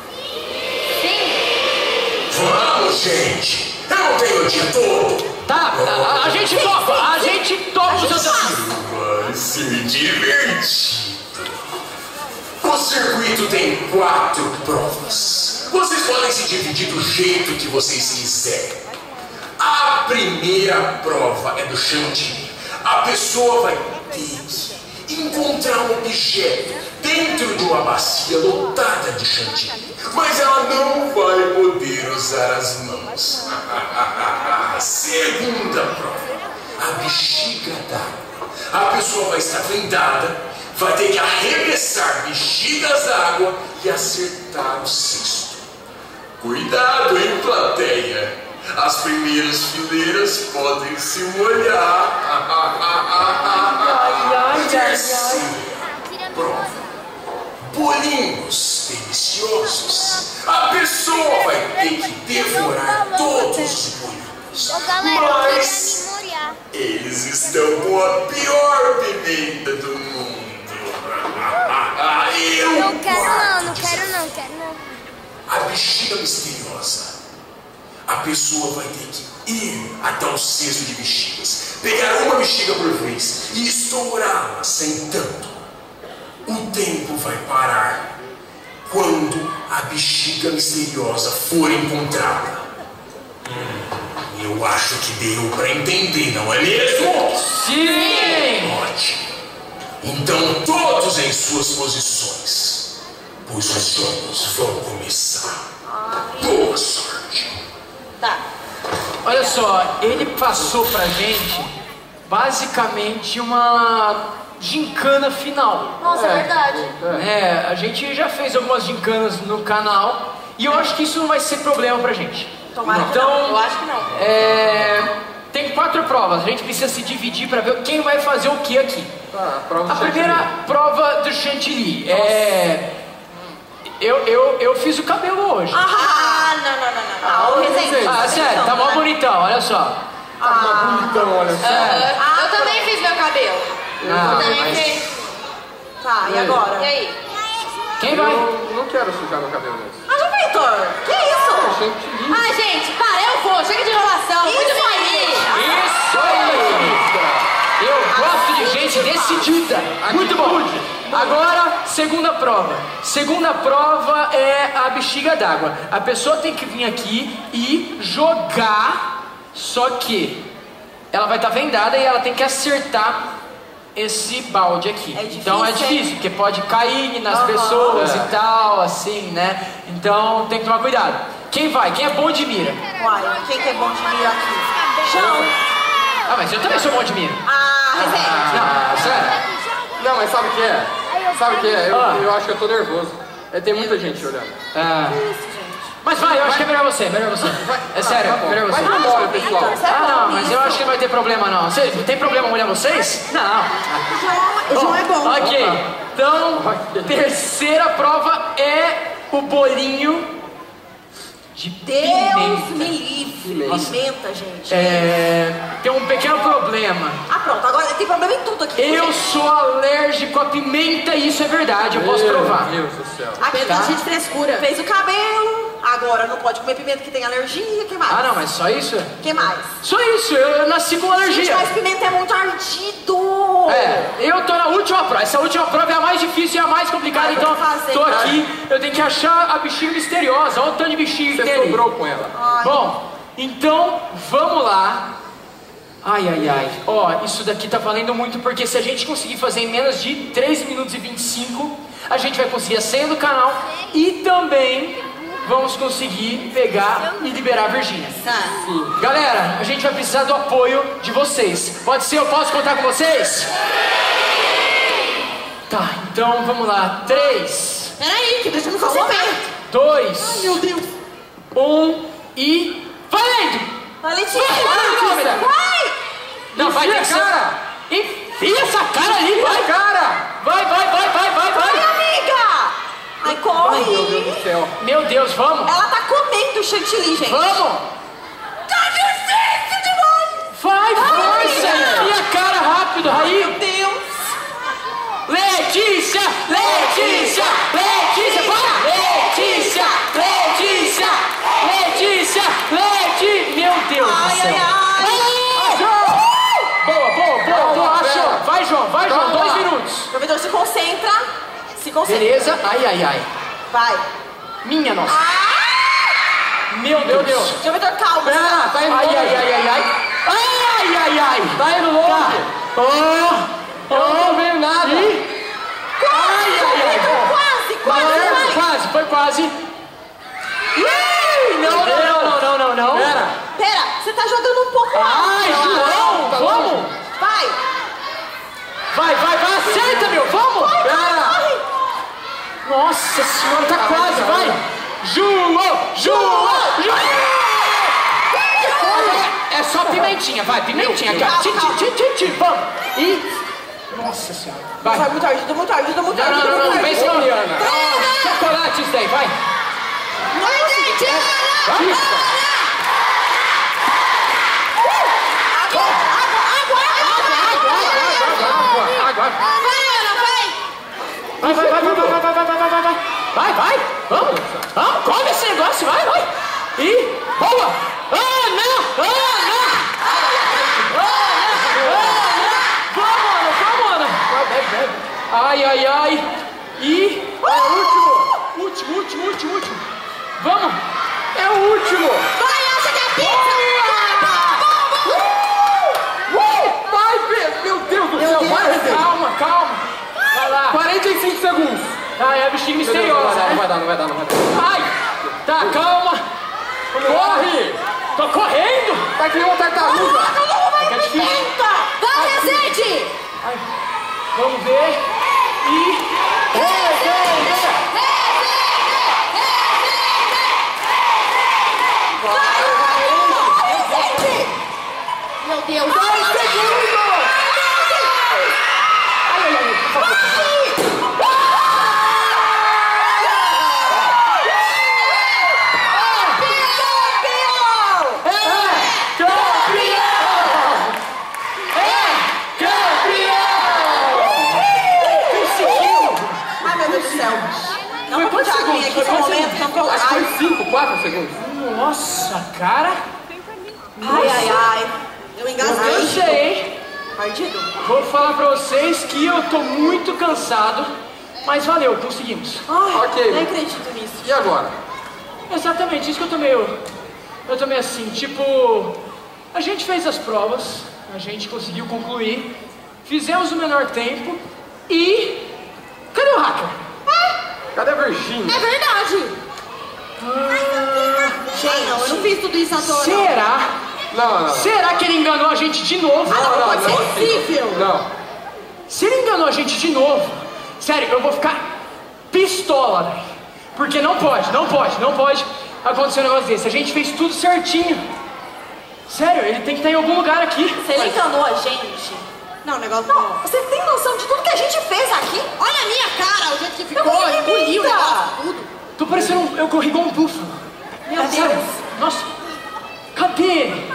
[SPEAKER 4] Vamos, gente! Eu não tenho o dia todo!
[SPEAKER 3] Tá, a gente topa! A gente topa o seu desafio!
[SPEAKER 4] Vai ser divertido! O circuito tem 4 provas. Vocês podem se dividir do jeito que vocês quiserem. A primeira prova é do chantilly. A pessoa vai ter que encontrar um objeto dentro de uma bacia lotada de chantilly, mas ela não vai poder usar as mãos. A segunda prova, a bexiga d'água. A pessoa vai estar vendada, vai ter que arremessar bexigas d'água e acertar o cesto. Cuidado, hein, plateia? As primeiras fileiras podem se molhar. Terceira prova. Bolinhos deliciosos. A pessoa vai ter que devorar todos os bolinhos.
[SPEAKER 1] Ô galera, eu queria
[SPEAKER 4] Mas
[SPEAKER 1] me molhar.
[SPEAKER 4] eles estão com a pior pimenta do mundo.
[SPEAKER 1] Não quero não, quero não.
[SPEAKER 4] A bexiga misteriosa. A pessoa vai ter que ir até um cesto de bexigas, pegar uma bexiga por vez e estourá-la sentando. O tempo vai parar quando a bexiga misteriosa for encontrada. Eu acho que deu para entender, não é mesmo?
[SPEAKER 3] Sim!
[SPEAKER 4] Ótimo. Então todos em suas posições, pois os jogos vão começar. Boa sorte.
[SPEAKER 6] Tá.
[SPEAKER 3] Olha só, ele passou pra gente basicamente uma gincana final.
[SPEAKER 8] Nossa, é verdade.
[SPEAKER 3] É, a gente já fez algumas gincanas no canal e eu acho que isso não vai ser problema pra gente.
[SPEAKER 6] Tomara que
[SPEAKER 3] então,
[SPEAKER 6] não. Eu acho que não.
[SPEAKER 3] Tem 4 provas, a gente precisa se dividir pra ver quem vai fazer o que aqui. A primeira prova do chantilly é... Eu fiz o cabelo hoje.
[SPEAKER 6] Não.
[SPEAKER 3] Ah, sério, tá mó bonitão, olha só.
[SPEAKER 7] Tá bonitão, olha só.
[SPEAKER 8] Eu também fiz meu cabelo.
[SPEAKER 3] Não,
[SPEAKER 8] Eu também
[SPEAKER 3] mas-
[SPEAKER 8] fiz.
[SPEAKER 6] Tá, e agora?
[SPEAKER 8] E aí?
[SPEAKER 3] Quem vai?
[SPEAKER 7] Eu não quero sujar meu cabelo mesmo.
[SPEAKER 6] Ah, João Vitor, que isso?
[SPEAKER 7] Chantilly.
[SPEAKER 8] Ah, gente, para, eu vou. Chega de enrolação. Muito
[SPEAKER 6] Isso
[SPEAKER 8] mimimi.
[SPEAKER 3] Isso aí! Eu gosto de gente decidida. Muito bom. Agora, segunda prova. Segunda prova é a bexiga d'água. A pessoa tem que vir aqui e jogar, só que ela vai estar vendada e ela tem que acertar esse balde aqui. Então é difícil, porque pode cair nas pessoas e tal, assim, né? Então tem que tomar cuidado. Quem vai? Quem é bom de mira?
[SPEAKER 6] Uai, quem que é bom de mira aqui? João.
[SPEAKER 3] Ah, mas eu também sou bom de mira.
[SPEAKER 6] Resende.
[SPEAKER 3] Não, sério.
[SPEAKER 7] Não, mas sabe o que é? Sabe o que é? Eu acho que eu tô nervoso. Tem muita gente olhando.
[SPEAKER 3] Mas vai, eu acho que é melhor você, melhor você. É sério,
[SPEAKER 7] tá bom.
[SPEAKER 3] melhor você.
[SPEAKER 7] Vai embora, pessoal.
[SPEAKER 3] Não, mas eu acho que não vai ter problema não. Tem problema olhar vocês? Não.
[SPEAKER 6] O João é bom.
[SPEAKER 3] Ok, então, terceira prova é o bolinho de
[SPEAKER 6] Deus
[SPEAKER 3] pimenta.
[SPEAKER 6] me livre.
[SPEAKER 3] Nossa.
[SPEAKER 6] Pimenta, gente.
[SPEAKER 3] Tem um pequeno problema.
[SPEAKER 6] Ah, pronto. Agora tem problema em tudo aqui.
[SPEAKER 3] Eu sou alérgico à pimenta e isso é verdade, eu posso provar.
[SPEAKER 7] Meu Deus do céu.
[SPEAKER 6] Aqui,
[SPEAKER 8] Tá. Gente, frescura.
[SPEAKER 6] fez o cabelo. Agora não pode comer pimenta que tem alergia. Que mais?
[SPEAKER 3] Ah, não, mas só isso?
[SPEAKER 6] Que mais?
[SPEAKER 3] Só isso, eu nasci com
[SPEAKER 6] Gente,
[SPEAKER 3] alergia.
[SPEAKER 6] mas pimenta é muito ardido.
[SPEAKER 3] Eu tô na última prova. Essa última prova é a mais difícil e a mais complicada,
[SPEAKER 6] Vai,
[SPEAKER 3] então
[SPEAKER 6] vamos fazer,
[SPEAKER 3] tô
[SPEAKER 6] cara.
[SPEAKER 3] aqui. Eu tenho que achar a bexiga misteriosa. Olha o tanto de bexiga que
[SPEAKER 7] Você
[SPEAKER 3] tem ali.
[SPEAKER 7] sobrou com ela.
[SPEAKER 3] Bom, então vamos lá. Ai, ai, ai. Ó, isso daqui tá valendo muito porque se a gente conseguir fazer em menos de 3 minutos e 25, a gente vai conseguir a senha do canal e também vamos conseguir pegar e liberar a Virgínia.
[SPEAKER 6] Tá.
[SPEAKER 3] Galera, a gente vai precisar do apoio de vocês. Pode ser? Eu posso contar com vocês? Tá, então vamos lá. 3,
[SPEAKER 6] Peraí, que deixa eu não falar.
[SPEAKER 3] 2,
[SPEAKER 6] Meu Deus.
[SPEAKER 3] 1 e... valendo!
[SPEAKER 6] Vai, Letícia.
[SPEAKER 3] Vai, Letícia.
[SPEAKER 6] Vai.
[SPEAKER 3] Não, vai
[SPEAKER 7] Enfia
[SPEAKER 3] ter
[SPEAKER 7] a cara.
[SPEAKER 3] Enfia essa cara ali, vai!
[SPEAKER 7] Cara!
[SPEAKER 3] Vai!
[SPEAKER 6] Vai, amiga. Ai, corre.
[SPEAKER 7] Meu Deus do céu.
[SPEAKER 3] Meu Deus, vamos!
[SPEAKER 6] Ela tá comendo chantilly, gente.
[SPEAKER 3] Vamos!
[SPEAKER 6] Tá difícil demais.
[SPEAKER 3] Vai, força! Enfia a cara rápido, Raí!
[SPEAKER 6] Meu Deus.
[SPEAKER 3] Letícia! Letícia! Letícia! Vai! Letícia! Letícia! Letícia! Letícia! Meu Deus do
[SPEAKER 6] Ai,
[SPEAKER 3] céu!
[SPEAKER 6] ai, ai.
[SPEAKER 3] Boa, achou! Vai, João, 2 minutos!
[SPEAKER 6] O Vitor se concentra. Se concentra.
[SPEAKER 3] Beleza? Ai.
[SPEAKER 6] Vai.
[SPEAKER 3] Minha nossa! Meu Deus!
[SPEAKER 6] João Vitor, calma.
[SPEAKER 7] Pera, tá indo longe.
[SPEAKER 3] Ai!
[SPEAKER 7] Tá indo longe. Eu não tô vendo nada.
[SPEAKER 6] Quase.
[SPEAKER 3] Foi quase! Ih, não!
[SPEAKER 6] Pera, você tá jogando um pouco alto.
[SPEAKER 3] Ai, João!
[SPEAKER 7] Tá
[SPEAKER 3] Vamos!
[SPEAKER 7] longe.
[SPEAKER 6] Vai.
[SPEAKER 3] Acerta, meu! Vamos!
[SPEAKER 6] Corre.
[SPEAKER 3] Nossa senhora, tá quase, vai! João! É só pimentinha, vai, pimentinha, cara. Vamos! E... Nossa senhora, vai!
[SPEAKER 6] Vai muito ardido.
[SPEAKER 3] Não, vem isso não, Liana. Chocolate isso daí, vai!
[SPEAKER 7] Água.
[SPEAKER 3] Vai. Vamos. Come esse negócio, vai. E boa. Não. Vamos, Ana. Ai. E último. Vamos. É o último.
[SPEAKER 6] Vai, essa aqui é a pizza.
[SPEAKER 7] Vai, Pedro. Meu Deus do céu. Vai, Pedro.
[SPEAKER 3] Calma. Vai lá.
[SPEAKER 7] 45 segundos.
[SPEAKER 3] É a bichinha misteriosa, né?
[SPEAKER 7] Não vai dar.
[SPEAKER 3] Ai, tá, calma.
[SPEAKER 7] Corre.
[SPEAKER 3] Tô correndo.
[SPEAKER 7] Tá que nem uma tartaruga.
[SPEAKER 3] É difícil.
[SPEAKER 6] Vai, Rezende.
[SPEAKER 3] Ai, vamos ver. E...
[SPEAKER 6] Meu Deus.
[SPEAKER 7] 2 segundos.
[SPEAKER 6] Não vou puxar aqui esse momento, não.
[SPEAKER 7] Acho que foi 5, 4 segundos.
[SPEAKER 3] Nossa, cara.
[SPEAKER 6] Ai. Eu engasguei.
[SPEAKER 3] Eu sei.
[SPEAKER 6] Partido?
[SPEAKER 3] Vou falar pra vocês que eu tô muito cansado, mas valeu, conseguimos.
[SPEAKER 7] Ok.
[SPEAKER 6] Nem acredito nisso.
[SPEAKER 7] E agora?
[SPEAKER 3] Exatamente, isso que eu tô meio assim, tipo, a gente fez as provas, a gente conseguiu concluir, fizemos o menor tempo e... Cadê o hacker?
[SPEAKER 7] Cadê a Virgínia?
[SPEAKER 6] É verdade. Gente, eu não fiz tudo isso à toa.
[SPEAKER 3] Será?
[SPEAKER 7] Não.
[SPEAKER 3] Será que ele enganou a gente de novo?
[SPEAKER 6] Não pode ser possível.
[SPEAKER 7] Não.
[SPEAKER 3] Se ele enganou a gente de novo, sério, eu vou ficar pistola, velho. Porque não pode acontecer um negócio desse. A gente fez tudo certinho. Sério, ele tem que estar em algum lugar aqui.
[SPEAKER 6] Se ele enganou a gente... Não, o negócio não. Você tem noção de tudo que a gente fez aqui? Olha a minha cara, o jeito que ficou, engoliu o negócio, tudo.
[SPEAKER 3] Tô parecendo eu corri igual um búfalo.
[SPEAKER 6] Meu Deus.
[SPEAKER 3] Sério? Nossa, cadê ele?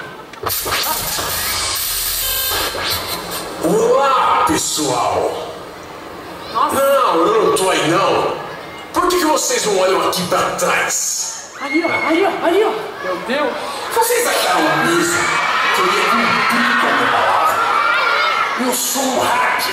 [SPEAKER 4] Olá, pessoal.
[SPEAKER 6] Nossa.
[SPEAKER 4] Não, eu não tô aí, não. Por que vocês não olham aqui pra trás?
[SPEAKER 3] Ali, ó.
[SPEAKER 7] Meu Deus.
[SPEAKER 4] Vocês acharam mesmo que eu ia cumprir com a minha palavra? Eu sou um hacker.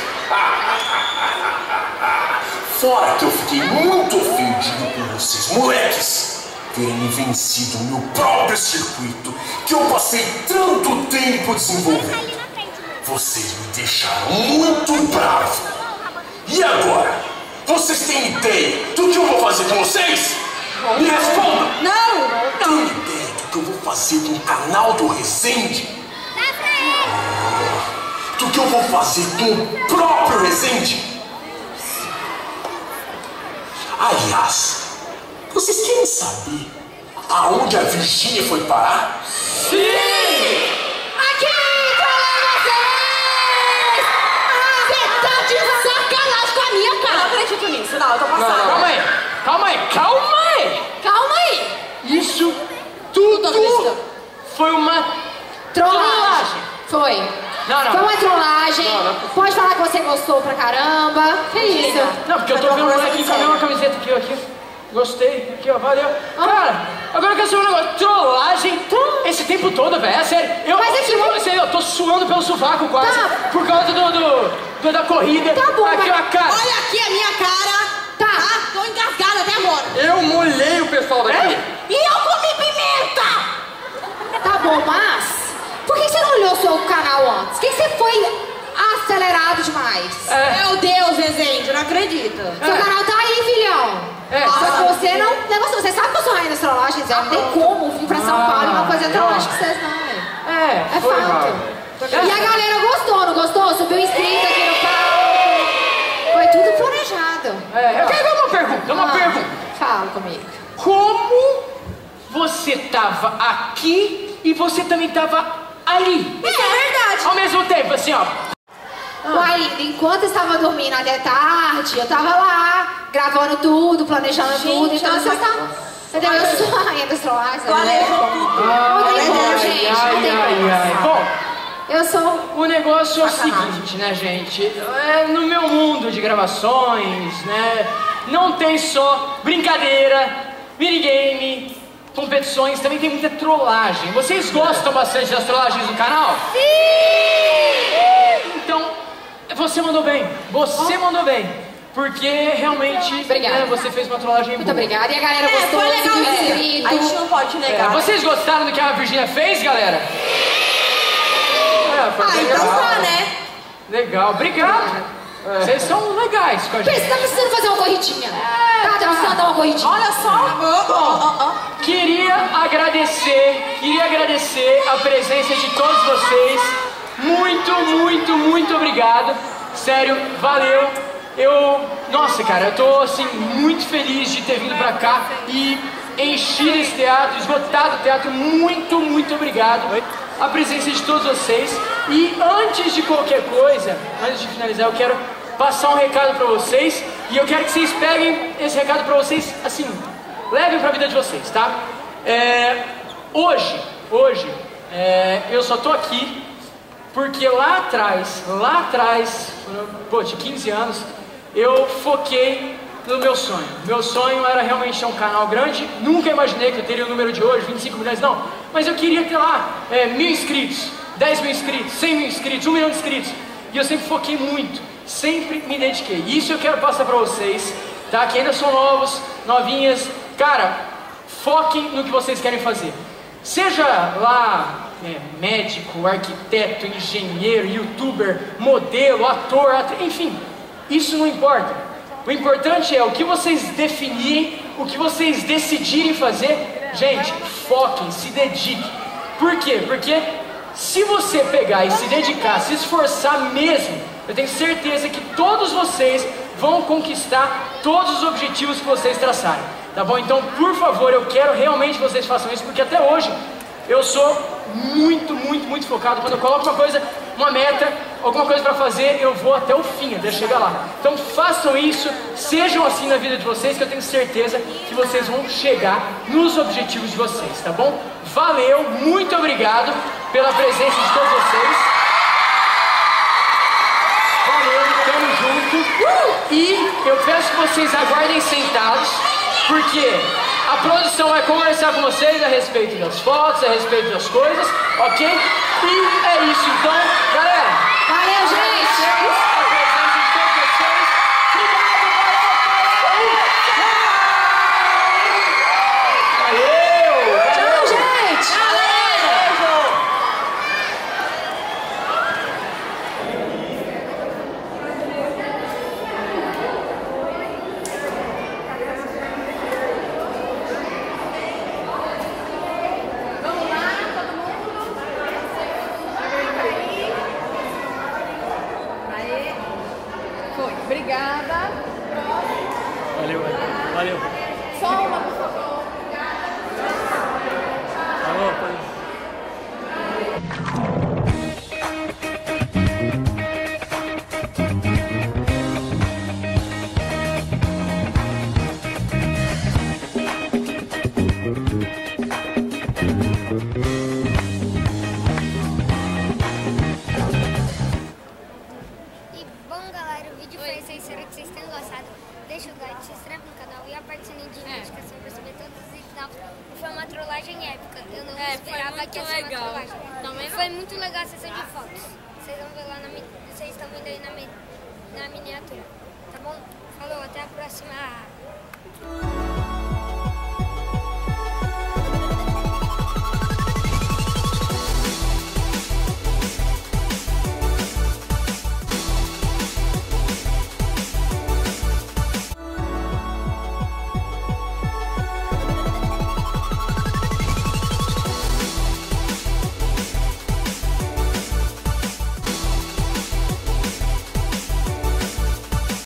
[SPEAKER 4] Fora que eu fiquei muito ofendido por vocês, moleques, terem me vencido no meu próprio circuito que eu passei tanto tempo desenvolvendo. Vocês me deixaram muito bravo. E agora? Vocês têm ideia do que eu vou fazer com vocês? Me respondam!
[SPEAKER 6] Não!
[SPEAKER 4] Tem ideia do que eu vou fazer com o canal do Rezende? Do que eu vou fazer com o próprio Rezende? Aliás, vocês querem saber aonde a Virgínia foi parar?
[SPEAKER 3] Sim!
[SPEAKER 6] Aqui, vocês! Você tá de sacanagem com a minha cara! Eu não acredito nisso, não, eu tô passada.
[SPEAKER 3] Calma aí! Isso tudo foi uma
[SPEAKER 2] Trollagem. Foi.
[SPEAKER 3] Não.
[SPEAKER 2] Foi uma trollagem. Pode falar que você gostou pra caramba. Que isso?
[SPEAKER 3] Não, porque eu tô vendo aqui com a mesma camiseta aqui. Gostei. Aqui, ó, valeu. Cara, agora eu quero saber um negócio. Trollagem esse tempo todo, velho. É sério.
[SPEAKER 2] Mas aqui,
[SPEAKER 3] eu tô suando pelo sovaco quase.
[SPEAKER 2] Tá.
[SPEAKER 3] Por causa da corrida.
[SPEAKER 2] Tá bom,
[SPEAKER 3] aqui,
[SPEAKER 2] mas...
[SPEAKER 3] ó, cara.
[SPEAKER 6] Olha aqui a minha cara.
[SPEAKER 2] Tá.
[SPEAKER 6] Tô engasgada até agora.
[SPEAKER 7] Eu molhei o pessoal daqui.
[SPEAKER 6] E eu comi pimenta.
[SPEAKER 2] Tá bom, mas... Por que você não olhou o seu canal antes? Por que você foi acelerado demais?
[SPEAKER 6] Meu Deus, Rezende, eu não acredito.
[SPEAKER 2] Seu canal tá aí, filhão. Só que você não... Negócio, você sabe que eu sou rainha das trollagens? Não tem como vir pra São Paulo e não fazer trollagem com vocês, não. É
[SPEAKER 7] foi
[SPEAKER 2] fato.
[SPEAKER 7] mal.
[SPEAKER 2] E a galera gostou, não gostou? Subiu inscrito aqui no palco. Foi tudo planejado.
[SPEAKER 3] Eu quero dar uma pergunta.
[SPEAKER 2] Fala comigo.
[SPEAKER 3] Como você tava aqui e você também tava ali?
[SPEAKER 6] Isso é verdade.
[SPEAKER 3] Ao mesmo tempo, assim, ó.
[SPEAKER 2] Uai, enquanto eu estava dormindo até tarde, eu tava lá, gravando tudo, planejando tudo. Então você tá... Entendeu? Eu sou a rainha das trollagens.
[SPEAKER 6] Planejou tudo.
[SPEAKER 2] Não tem como, gente. Não tem como.
[SPEAKER 3] Bom,
[SPEAKER 2] Eu sou...
[SPEAKER 3] O negócio é o seguinte, né, gente? No meu mundo de gravações, né, não tem só brincadeira, minigame, competições, também tem muita trollagem. Vocês gostam bastante das trollagens do canal? Sim! Então, você mandou bem. Você mandou bem. Porque realmente você fez uma trollagem
[SPEAKER 2] muito boa. Muito obrigada. E a galera gostou.
[SPEAKER 6] Foi legal, a gente não pode negar.
[SPEAKER 3] Vocês gostaram do que a Virgínia fez, galera?
[SPEAKER 6] Então tá, né?
[SPEAKER 3] Legal, obrigado. Vocês são legais com a gente.
[SPEAKER 2] Você tá precisando fazer uma corridinha. Tá precisando dar uma corridinha.
[SPEAKER 6] Olha só.
[SPEAKER 3] Queria agradecer a presença de todos vocês. Muito obrigado. Sério, valeu. Nossa, cara, eu tô assim muito feliz de ter vindo pra cá e enchido esse teatro, esgotado o teatro. Muito obrigado. A presença de todos vocês. E antes de qualquer coisa, antes de finalizar, eu quero passar um recado pra vocês. E eu quero que vocês peguem esse recado pra vocês, assim, levem pra vida de vocês, tá? Hoje, eu só tô aqui porque lá atrás, pô, de 15 anos, eu foquei no meu sonho. Meu sonho era realmente ter um canal grande. Nunca imaginei que eu teria o número de hoje, 25 milhões, não. Mas eu queria ter lá 1.000 inscritos, 10 mil inscritos, 100 mil inscritos, 1 milhão de inscritos. E eu sempre foquei muito, sempre me dediquei. Isso eu quero passar pra vocês, tá? Que ainda são novos, novinhas. Cara, foquem no que vocês querem fazer. Seja lá médico, arquiteto, engenheiro, youtuber, modelo, ator, enfim, isso não importa. O importante é o que vocês definirem, o que vocês decidirem fazer. Gente, foquem, se dediquem. Por quê? Porque se você pegar e se dedicar, se esforçar mesmo, eu tenho certeza que todos vocês vão conquistar todos os objetivos que vocês traçarem. Tá bom? Então, por favor, eu quero realmente que vocês façam isso, porque até hoje eu sou muito focado. Quando eu coloco uma meta, alguma coisa para fazer, eu vou até o fim, até chegar lá. Então façam isso, sejam assim na vida de vocês, que eu tenho certeza que vocês vão chegar nos objetivos de vocês, tá bom? Valeu, muito obrigado pela presença de todos vocês. Valeu, tamo junto. E eu peço que vocês aguardem sentados, porque a produção vai conversar com vocês a respeito das fotos, a respeito das coisas, ok? E é isso, então, galera.
[SPEAKER 2] Valeu, gente!
[SPEAKER 3] A presença de todos vocês. Valeu!
[SPEAKER 2] Tchau, gente!
[SPEAKER 10] Obrigada.
[SPEAKER 3] Valeu.
[SPEAKER 10] Só uma, por favor.
[SPEAKER 1] Espero que vocês tenham gostado. Deixa o like, se inscreve no canal e aperta o sininho de notificação para saber todos os vídeos. Foi uma trollagem épica. Eu não esperava que ia ser uma trollagem. Também foi muito legal a sessão de fotos. Vocês vão ver lá vocês estão vendo aí na miniatura. Tá bom? Falou, até a próxima.